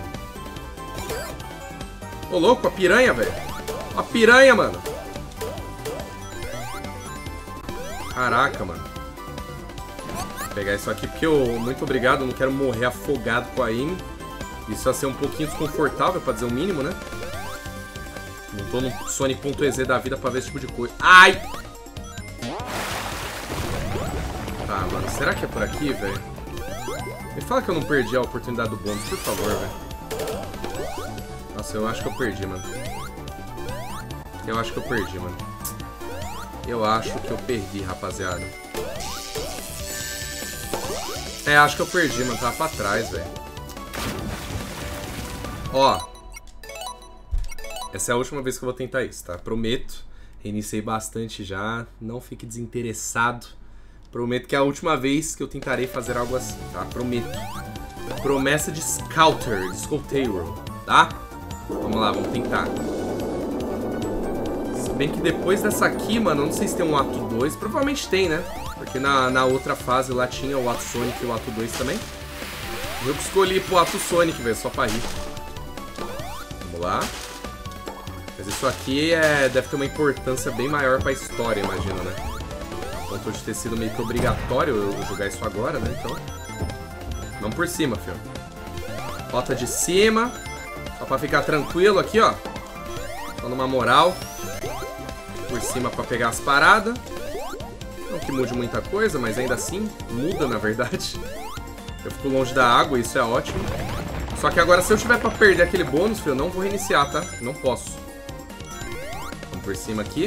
Ô, louco, a piranha, velho. A piranha, mano. Caraca, mano. Vou pegar isso aqui porque eu... Muito obrigado, eu não quero morrer afogado com a Amy. Isso vai ser um pouquinho desconfortável, pra dizer o mínimo, né? Não tô no Sonic.exe da vida pra ver esse tipo de coisa. Ai! Tá, mano. Será que é por aqui, velho? Me fala que eu não perdi a oportunidade do bônus, por favor, velho. Nossa, eu acho que eu perdi, mano. Eu acho que eu perdi, rapaziada. É, acho que eu perdi, mano. Tava pra trás, velho. Ó. Essa é a última vez que eu vou tentar isso, tá? Prometo. Reiniciei bastante já. Não fique desinteressado. Prometo que é a última vez que eu tentarei fazer algo assim, tá? Prometo. Promessa de Scouter, tá? Vamos lá, vamos tentar. Se bem que depois dessa aqui, mano, eu não sei se tem um ato 2. Provavelmente tem, né? Porque na outra fase lá tinha o ato Sonic e o ato 2 também. Eu escolhi pro ato Sonic, velho, só pra rir. Vamos lá. Mas isso aqui deve ter uma importância bem maior pra história, imagino, né? A ponto de ter sido meio que obrigatório eu jogar isso agora, né? Então, vamos por cima, filho. Rota de cima. Só pra ficar tranquilo aqui, ó. Só numa moral. Por cima pra pegar as paradas. Não que mude muita coisa, mas ainda assim muda, na verdade. Eu fico longe da água, isso é ótimo. Só que agora, se eu tiver pra perder aquele bônus, filho, eu não vou reiniciar, tá? Não posso. Vamos por cima aqui.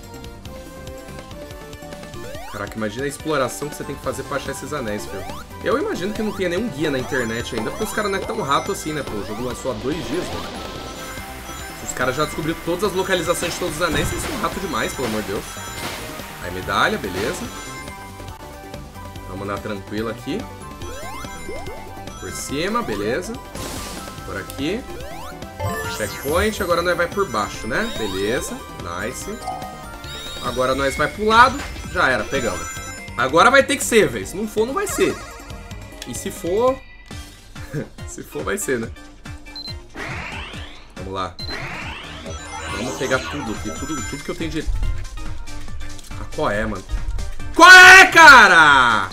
Caraca, imagina a exploração que você tem que fazer pra achar esses anéis, filho. Eu imagino que não tenha nenhum guia na internet ainda, porque os caras não é tão rato assim, né, pô? O jogo lançou há 2 dias, mano. Se os caras já descobriram todas as localizações de todos os anéis, eles são rato demais, pelo amor de Deus. Aí, medalha, beleza. Vamos andar tranquilo aqui. Por cima, beleza. Por aqui. Checkpoint, agora nós vai por baixo, né? Beleza, nice. Agora nós vai pro lado. Já era, pegamos. Agora vai ter que ser, velho. Se não for, não vai ser. E se for... se for, vai ser, né? Vamos lá. Vamos pegar tudo aqui. Tudo que eu tenho de... Ah, qual é, mano? Qual é, cara?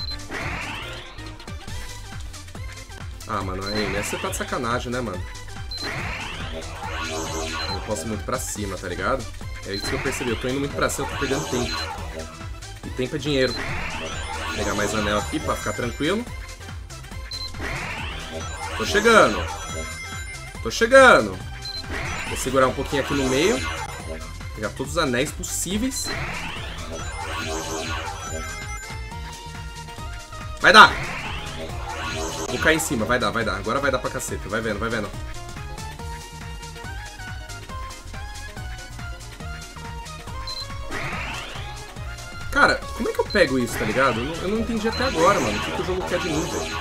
Ah, mano, aí, nessa você tá de sacanagem, né, mano? Eu não posso ir muito pra cima, tá ligado? É isso que eu percebi. Eu tô indo muito pra cima, eu tô perdendo tempo. E tempo é dinheiro. Vou pegar mais anel aqui pra ficar tranquilo. Tô chegando. Tô chegando. Vou segurar um pouquinho aqui no meio. Pegar todos os anéis possíveis. Vai dar! Vou cair em cima, vai dar, vai dar. Agora vai dar pra caceta, vai vendo, vai vendo. Cara, como é que eu pego isso, tá ligado? Eu não entendi até agora, mano. O que o jogo quer de mim, velho?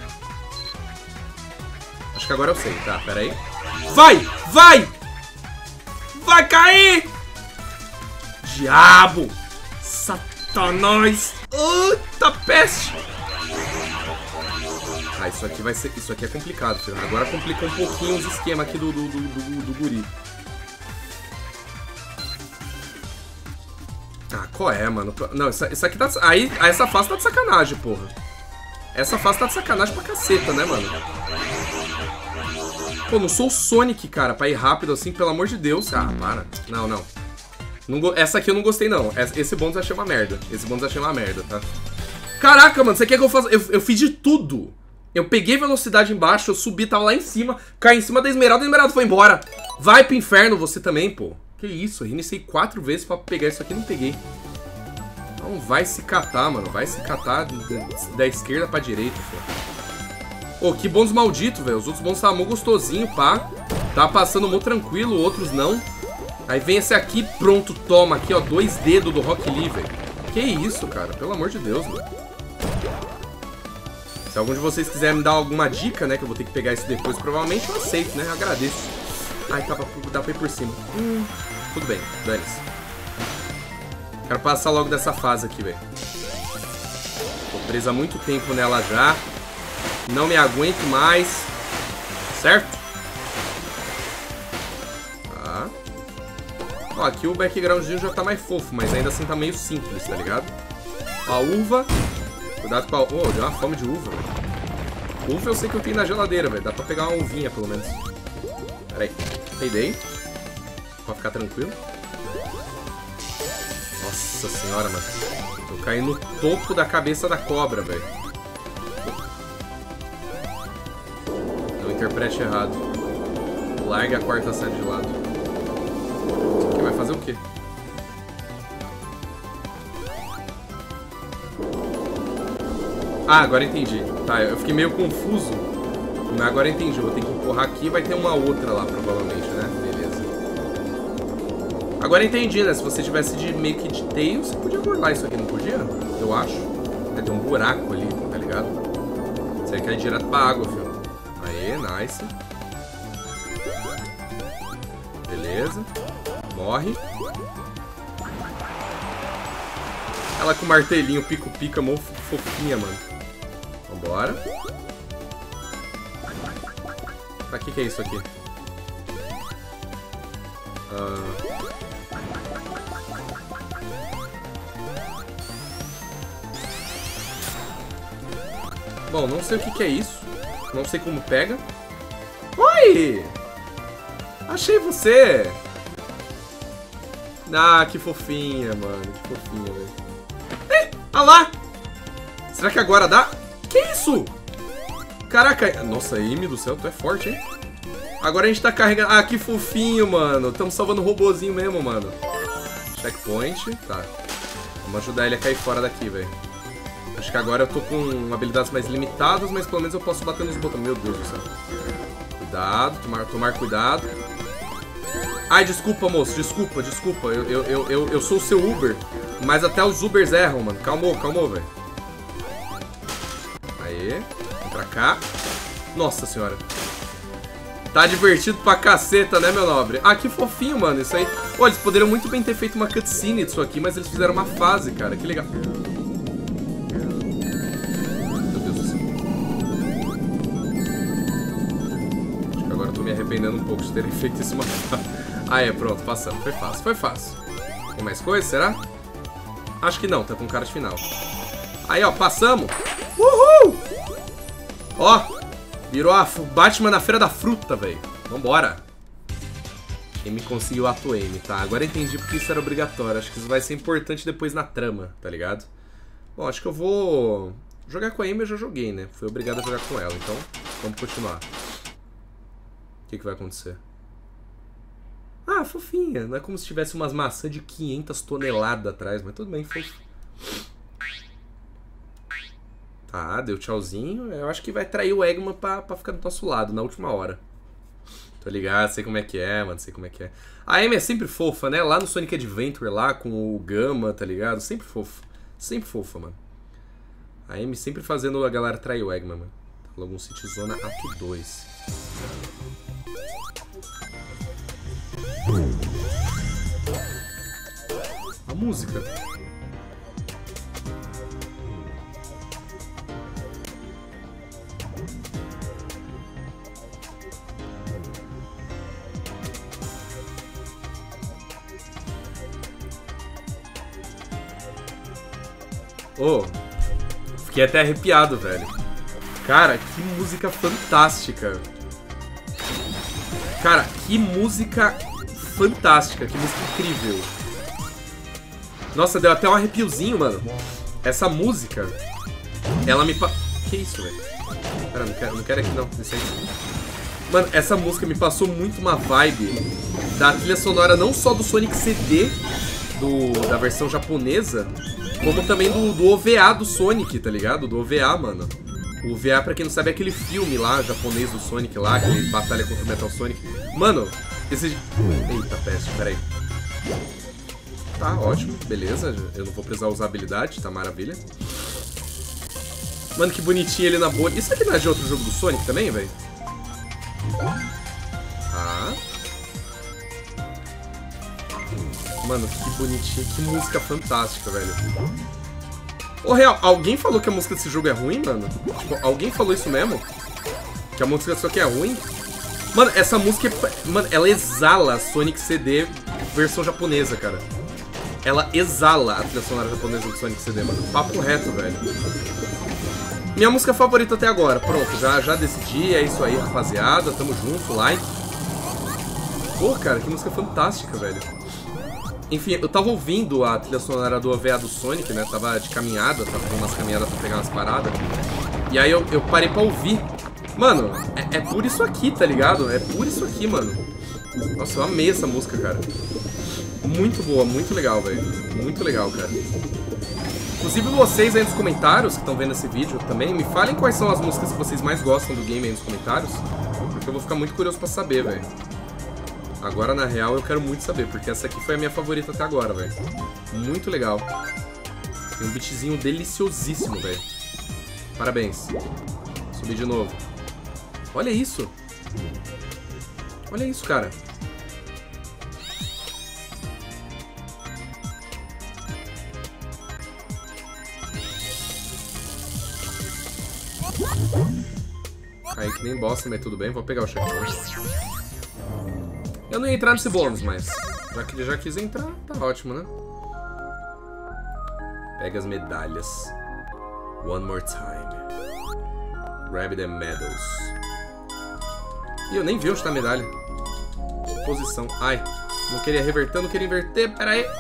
Acho que agora eu sei, tá, pera aí. Vai! Vai! Vai cair! Diabo! Satanás! Eita peste! Ah, isso aqui vai ser. Isso aqui é complicado, filho. Agora complicou um pouquinho os esquemas aqui do guri. Ah, qual é, mano? Não, isso aqui tá. Aí, essa fase tá de sacanagem, porra. Essa fase tá de sacanagem pra caceta, né, mano? Pô, não sou o Sonic, cara, pra ir rápido assim, pelo amor de Deus. Ah, para. Não, não. Essa aqui eu não gostei, não. Esse bônus eu achei uma merda. Esse bônus eu achei uma merda, tá? Caraca, mano, você quer que eu faça? Eu fiz de tudo. Eu peguei velocidade embaixo, eu subi, tava lá em cima, caí em cima da Esmeralda e a Esmeralda foi embora. Vai pro inferno você também, pô. Que isso, eu reiniciei 4 vezes pra pegar isso aqui e não peguei. Não vai se catar, mano. Vai se catar da esquerda pra direita, pô. Pô, que bônus maldito, velho. Os outros bônus estavam mó gostosinho, pá. Tava passando mó tranquilo, outros não. Aí vem esse aqui, pronto, toma aqui, ó. 2 dedos do Rock Lee, velho. Que isso, cara. Pelo amor de Deus, mano. Se algum de vocês quiser me dar alguma dica, né, que eu vou ter que pegar isso depois, provavelmente eu aceito, né, agradeço. Ai, dá pra ir por cima. Tudo bem, dane-se. Quero passar logo dessa fase aqui, velho. Tô preso há muito tempo nela já. Não me aguento mais. Certo? Tá. Ó, aqui o backgroundzinho já tá mais fofo, mas ainda assim tá meio simples, tá ligado? Ó, a uva. Cuidado com a... Oh, deu uma fome de uva, velho. Uva eu sei que eu tenho na geladeira, velho. Dá pra pegar uma uvinha, pelo menos. Pera aí. Peidei. Pra ficar tranquilo. Nossa senhora, mano. Eu caí no topo da cabeça da cobra, velho. Não interprete errado. Larga a quarta série de lado. Isso aqui vai fazer o quê? Ah, agora entendi. Tá, eu fiquei meio confuso. Mas agora entendi. Eu vou ter que empurrar aqui e vai ter uma outra lá, provavelmente, né? Beleza. Agora entendi, né? Se você tivesse meio que de tail, você podia burlar isso aqui, não podia? Eu acho. Tem um buraco ali, tá ligado? Você vai cair direto pra água, filho. Aê, nice. Beleza. Morre. Ela com o martelinho, pico-pica, mó fofinha, mano. Vambora. Pra que é isso aqui? Bom, não sei o que é isso. Não sei como pega. Oi! Achei você! Ah, que fofinha, mano. Que fofinha, velho. Ah lá! Será que agora dá? Que isso? Caraca. Nossa, Amy do céu, tu é forte, hein? Agora a gente tá carregando... Ah, que fofinho, mano. Estamos salvando o robozinho mesmo, mano. Checkpoint. Tá. Vamos ajudar ele a cair fora daqui, velho. Acho que agora eu tô com habilidades mais limitadas, mas pelo menos eu posso bater nos botões. Meu Deus do céu. Cuidado, tomar cuidado. Ai, desculpa, moço. Desculpa. Eu sou o seu Uber. Mas até os Ubers erram, mano. Calmou, velho. Aê. Vem pra cá. Nossa senhora. Tá divertido pra caceta, né, meu nobre? Ah, que fofinho, mano. Isso aí. Pô, eles poderiam muito bem ter feito uma cutscene disso aqui, mas eles fizeram uma fase, cara. Que legal. Me arrependendo um pouco de terem feito isso uma... Ah, é, pronto, passamos. Foi fácil. Tem mais coisa, será? Acho que não, tá com cara de final. Aí, ó, passamos. Uhul! Ó, virou a Batman na Feira da Fruta, velho. Vambora. Amy conseguiu a Amy, tá? Agora entendi porque isso era obrigatório. Acho que isso vai ser importante depois na trama, tá ligado? Bom, acho que eu vou... Jogar com a Amy eu já joguei, né? Fui obrigado a jogar com ela, então vamos continuar. O que vai acontecer? Ah, fofinha. Não é como se tivesse umas maçãs de 500 toneladas atrás, mas tudo bem, fofo. Tá, deu tchauzinho. Eu acho que vai trair o Eggman pra ficar do nosso lado, na última hora. Tô ligado, sei como é que é, mano, sei como é que é. A Amy é sempre fofa, né? Lá no Sonic Adventure, lá com o Gamma, tá ligado? Sempre fofa. Sempre fofa, mano. A Amy sempre fazendo a galera trair o Eggman, mano. Logo City Zona Ato 2. A música. Oh, fiquei até arrepiado, velho. Cara, que música fantástica. Cara, que música fantástica, que música incrível. Nossa, deu até um arrepiozinho, mano. Essa música, ela me... Que isso, velho? Pera, não quero aqui não, licença. Mano, essa música me passou muito uma vibe da trilha sonora não só do Sonic CD, da versão japonesa, como também do OVA do Sonic, tá ligado? Do OVA, mano. O OVA, pra quem não sabe, é aquele filme lá, japonês do Sonic lá, aquele batalha contra o Metal Sonic. Mano, esse... Eita, peste, peraí. Tá, ótimo, beleza. Eu não vou precisar usar habilidade, tá maravilha. Mano, que bonitinho ele na bolha. Isso aqui não é de outro jogo do Sonic também, velho? Tá. Mano, que bonitinho, que música fantástica, velho. Ô, real, alguém falou que a música desse jogo é ruim, mano? Tipo, alguém falou isso mesmo? Que a música disso aqui é ruim? Mano, essa música, mano, ela exala Sonic CD versão japonesa, cara. Ela exala a trilha sonora japonesa do Sonic CD, mano. Papo reto, velho. Minha música favorita até agora. Pronto, já decidi. É isso aí, rapaziada. Tamo junto, like. Pô, cara, que música fantástica, velho. Enfim, eu tava ouvindo a trilha sonora do OVA do Sonic, né? Tava de caminhada, tava fazendo umas caminhadas pra pegar umas paradas. E aí eu parei pra ouvir. Mano, é por isso aqui, tá ligado? É por isso aqui, mano. Nossa, eu amei essa música, cara. Muito boa, muito legal, velho. Muito legal, cara. Inclusive vocês aí nos comentários que estão vendo esse vídeo também, me falem quais são as músicas que vocês mais gostam do game aí nos comentários. Porque eu vou ficar muito curioso pra saber, velho. Agora, na real, eu quero muito saber, porque essa aqui foi a minha favorita até agora, velho. Muito legal. Tem um beatzinho deliciosíssimo, velho. Parabéns. Subir de novo. Olha isso. Olha isso, cara. Caí que nem bosta, mas tudo bem. Vou pegar o checkpoint. Eu não ia entrar nesse bônus, mas já que ele já quis entrar, tá ótimo, né? Pega as medalhas. One more time. Grab the medals. Ih, eu nem vi onde tá a medalha. Posição. Ai, não queria reverter, não queria inverter. Pera aí.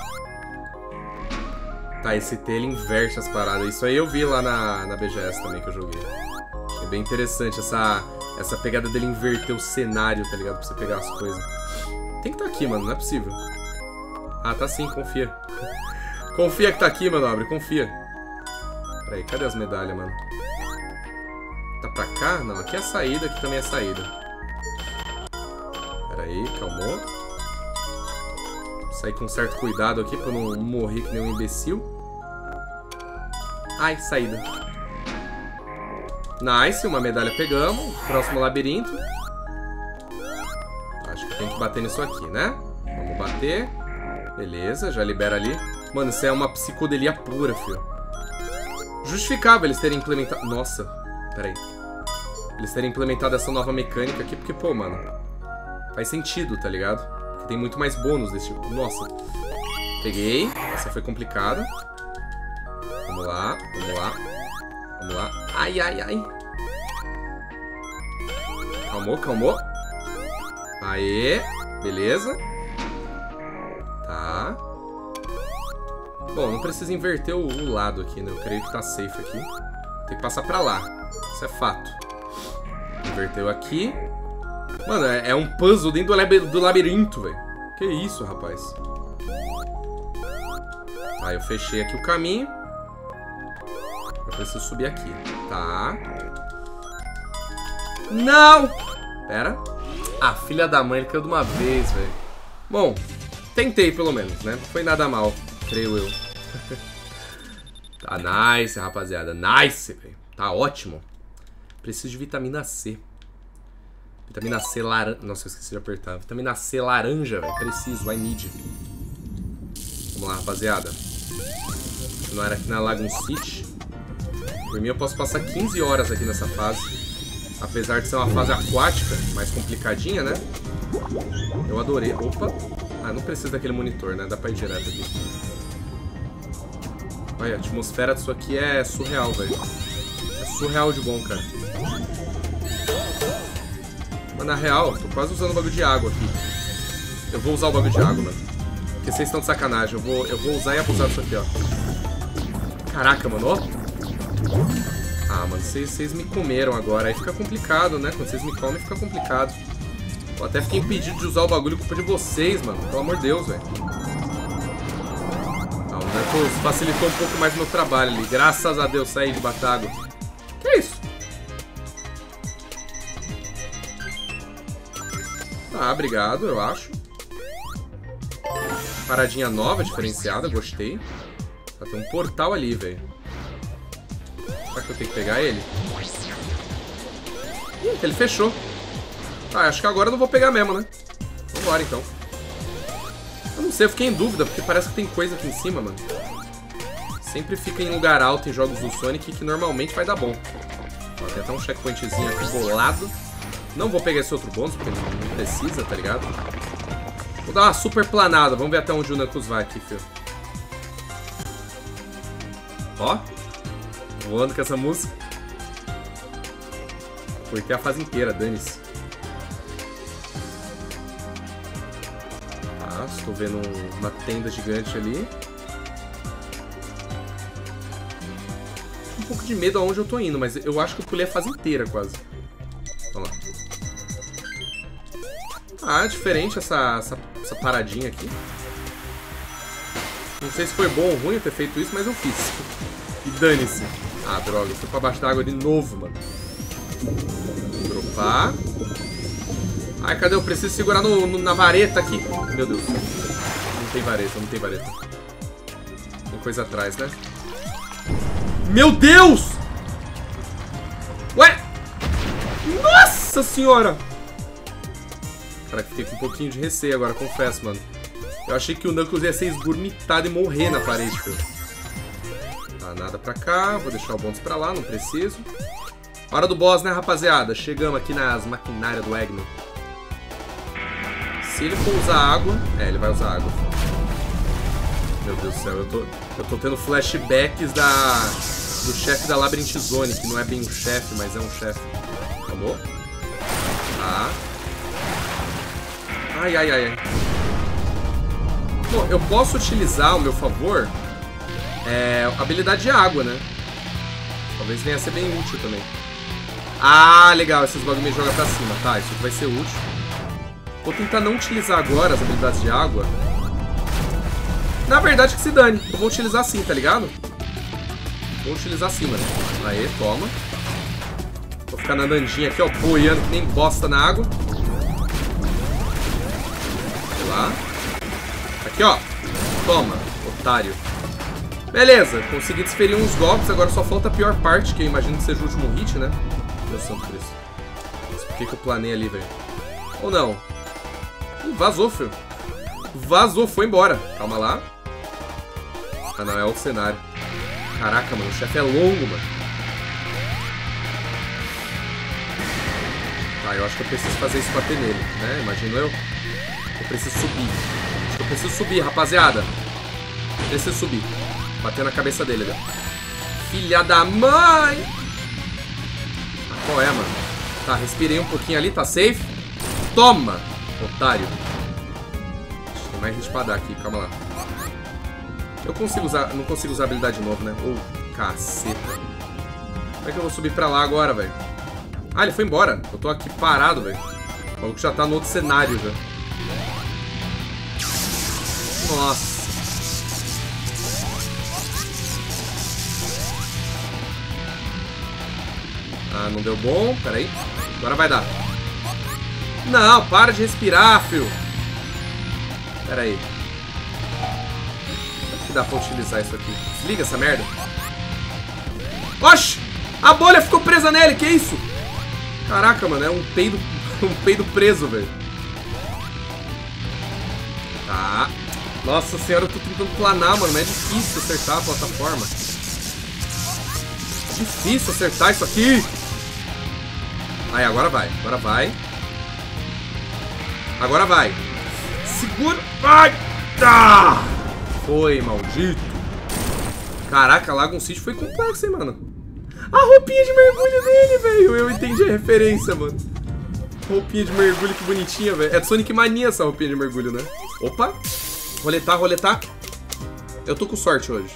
Tá, esse T ele inverte as paradas. Isso aí eu vi lá na BGS também que eu joguei. É bem interessante essa pegada dele inverter o cenário, tá ligado? Pra você pegar as coisas. Tem que tá aqui, mano, não é possível. Ah, tá sim, confia. Confia que tá aqui, meu nobre, confia. Pera aí, cadê as medalhas, mano? Tá pra cá? Não, aqui é a saída, aqui também é a saída. Pera aí, calmou. Vou sair com certo cuidado aqui pra não morrer que nem um imbecil. Ai, saída. Nice, uma medalha pegamos. Próximo labirinto. Acho que tem que bater nisso aqui, né? Vamos bater. Beleza, já libera ali. Mano, isso é uma psicodelia pura, filho. Justificável eles terem implementado... Nossa, peraí. Eles terem implementado essa nova mecânica aqui, porque, pô, mano, faz sentido, tá ligado? Porque tem muito mais bônus desse tipo. Nossa. Peguei. Essa foi complicada. Vamos lá, vamos lá. Vamos lá. Ai, ai, ai. Calmou, calmou. Aê. Beleza. Tá. Bom, não precisa inverter o lado aqui, né? Eu creio que tá safe aqui. Tem que passar pra lá. Isso é fato. Inverteu aqui. Mano, é um puzzle dentro do labirinto, velho. Que isso, rapaz. Aí eu fechei aqui o caminho. Eu preciso subir aqui. Tá. Não! Pera. Ah, filha da mãe, ele caiu de uma vez, velho. Bom, tentei pelo menos, né? Não foi nada mal, creio eu. Tá nice, rapaziada. Nice, velho. Tá ótimo. Preciso de vitamina C. Vitamina C laranja. Nossa, eu esqueci de apertar. Vitamina C laranja, velho. Preciso, I need. Vamos lá, rapaziada. Continuar aqui na Lagoon City. Por mim, eu posso passar 15 horas aqui nessa fase. Apesar de ser uma fase aquática, mais complicadinha, né? Eu adorei. Opa. Ah, não precisa daquele monitor, né? Dá pra ir direto aqui. Olha, a atmosfera disso aqui é surreal, velho. É surreal de bom, cara. Mas na real, tô quase usando o bagulho de água aqui. Eu vou usar o bagulho de água, mano. Porque vocês estão de sacanagem. Eu vou usar e abusar disso aqui, ó. Caraca, mano, ó. Ah, mano, vocês me comeram agora. Aí fica complicado, né? Quando vocês me comem, fica complicado. Eu até fiquei impedido de usar o bagulho por culpa de vocês, mano. Pelo amor de Deus, velho. Ah, o Neto facilitou um pouco mais o meu trabalho ali. Graças a Deus, saí de batágua. Que isso? Ah, obrigado, eu acho. Paradinha nova, diferenciada, gostei. Tá, tem um portal ali, velho. Será que eu tenho que pegar ele? Ih, ele fechou. Ah, acho que agora eu não vou pegar mesmo, né? Vambora, então. Eu não sei, eu fiquei em dúvida, porque parece que tem coisa aqui em cima, mano. Sempre fica em lugar alto em jogos do Sonic, que normalmente vai dar bom. Ó, tem até um checkpointzinho aqui bolado. Não vou pegar esse outro bônus, porque não precisa, tá ligado? Vou dar uma super planada. Vamos ver até onde o Knuckles vai aqui, filho. Ó. Voando com essa música. Curti a fase inteira, dane-se. Tá, estou vendo uma tenda gigante ali. Um pouco de medo aonde eu tô indo, mas eu acho que eu pulei a fase inteira quase. Vamos lá. Ah, diferente essa paradinha aqui. Não sei se foi bom ou ruim eu ter feito isso, mas eu fiz. E dane-se. Ah, droga, eu fui pra baixo d'água de novo, mano. Dropar. Ai, cadê? Eu preciso segurar na vareta aqui. Meu Deus. Não tem vareta, não tem vareta. Tem coisa atrás, né? Meu Deus! Ué! Nossa senhora! Cara, fiquei com um pouquinho de receio agora, confesso, mano. Eu achei que o Knuckles ia ser esgurmitado e morrer na parede, filho. Tá, nada pra cá. Vou deixar o bônus pra lá, não preciso. Hora do boss, né, rapaziada? Chegamos aqui nas maquinárias do Eggman. Se ele for usar água... É, ele vai usar água. Meu Deus do céu, eu tô tendo flashbacks do chefe da Labyrinth Zone, que não é bem um chefe, mas é um chefe. Tomou? Tá. Ai, ai, ai. Bom, eu posso utilizar ao meu favor a habilidade de água, né? Talvez venha a ser bem útil também. Ah, legal, esses bagulho me jogam pra cima. Tá, isso aqui vai ser útil. Vou tentar não utilizar agora as habilidades de água. Na verdade que se dane. Eu vou utilizar sim, tá ligado? Vou utilizar sim, mano. Aê, toma. Vou ficar na andandinha aqui, ó, boiando que nem bosta na água. Sei lá. Aqui, ó. Toma, otário. Beleza, consegui desferir uns golpes. Agora só falta a pior parte, que eu imagino que seja o último hit, né? Meu santo Cristo. Mas por que eu planei ali, velho? Ou não? Vazou, filho. Vazou, foi embora. Calma lá. Ah, não, é outro cenário. Caraca, mano, o chefe é longo, mano. Tá, eu acho que eu preciso fazer isso pra bater nele, né? Imagino eu. Eu preciso subir. Acho que eu preciso subir, rapaziada. Preciso subir. Bater na cabeça dele, velho. Filha da mãe! Ah, qual é, mano? Tá, respirei um pouquinho ali, tá safe. Toma, otário. Tem mais hit pra dar aqui, calma lá. Eu consigo usar, não consigo usar a habilidade de novo, né? Oh, caceta. Como é que eu vou subir pra lá agora, velho? Ah, ele foi embora. Eu tô aqui parado, velho. O maluco já tá no outro cenário, já. Nossa. Ah, não deu bom. Pera aí. Agora vai dar. Não, para de respirar, fio. Pera aí. Como que dá pra utilizar isso aqui? Desliga essa merda. Oxi! A bolha ficou presa nele, que isso? Caraca, mano, é um peido preso, velho. Tá. Nossa senhora, eu tô tentando planar, mano, mas é difícil acertar a plataforma. Difícil acertar isso aqui. Aí, agora vai, agora vai. Agora vai. Segura. Ai! Ah! Foi, maldito. Caraca, Lagoon City foi complexo, hein, mano. A roupinha de mergulho dele, velho. Eu entendi a referência, mano. Roupinha de mergulho, que bonitinha, velho. É de Sonic Mania essa roupinha de mergulho, né? Opa. Roletar, roletar. Eu tô com sorte hoje.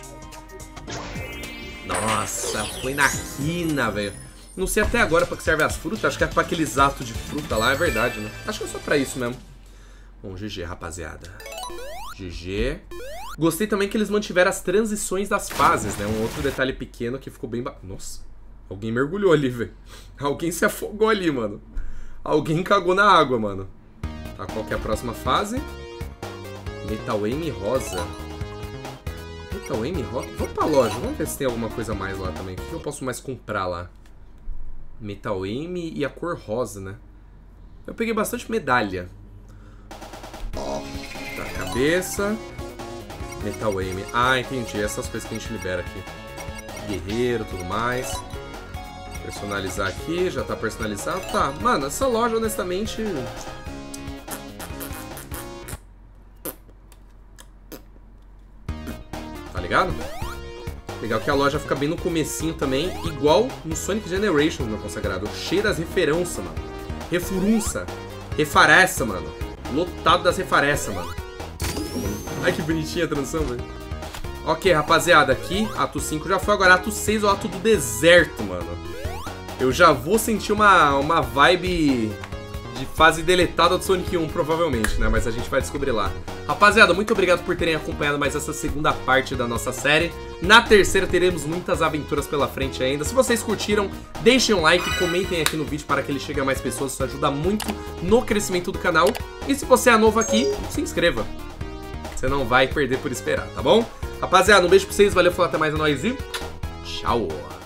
Nossa, foi na quina, velho. Não sei até agora pra que serve as frutas. Acho que é pra aqueles atos de fruta lá, é verdade, né? Acho que é só pra isso mesmo. Bom, GG, rapaziada. GG. Gostei também que eles mantiveram as transições das fases, né? Um outro detalhe pequeno que ficou bem... Nossa, alguém mergulhou ali, velho. Alguém se afogou ali, mano. Alguém cagou na água, mano. Tá, qual que é a próxima fase? Metal Aim rosa. Metal Aim rosa? Vamos pra loja, vamos ver se tem alguma coisa a mais lá também. O que eu posso mais comprar lá? Metal Aim e a cor rosa, né? Eu peguei bastante medalha. Ó, tá, cabeça. Metal Aim. Ah, entendi. Essas coisas que a gente libera aqui. Guerreiro, tudo mais. Personalizar aqui. Já tá personalizado. Tá, mano, essa loja, honestamente... Tá ligado? Legal que a loja fica bem no comecinho também. Igual no Sonic Generations, meu consagrado. Cheio das referências, mano. Refurunça. Refareça, mano. Lotado das refareças, mano. Ai, que bonitinha a transição, velho. Ok, rapaziada, aqui, ato 5 já foi. Agora ato 6 é o ato do deserto, mano. Eu já vou sentir uma vibe de fase deletada do Sonic 1, provavelmente, né? Mas a gente vai descobrir lá. Rapaziada, muito obrigado por terem acompanhado mais essa segunda parte da nossa série. Na terceira teremos muitas aventuras pela frente ainda. Se vocês curtiram, deixem um like, comentem aqui no vídeo para que ele chegue a mais pessoas. Isso ajuda muito no crescimento do canal. E se você é novo aqui, se inscreva. Você não vai perder por esperar, tá bom? Rapaziada, um beijo pra vocês, valeu, falou, até mais, é nóis e tchau!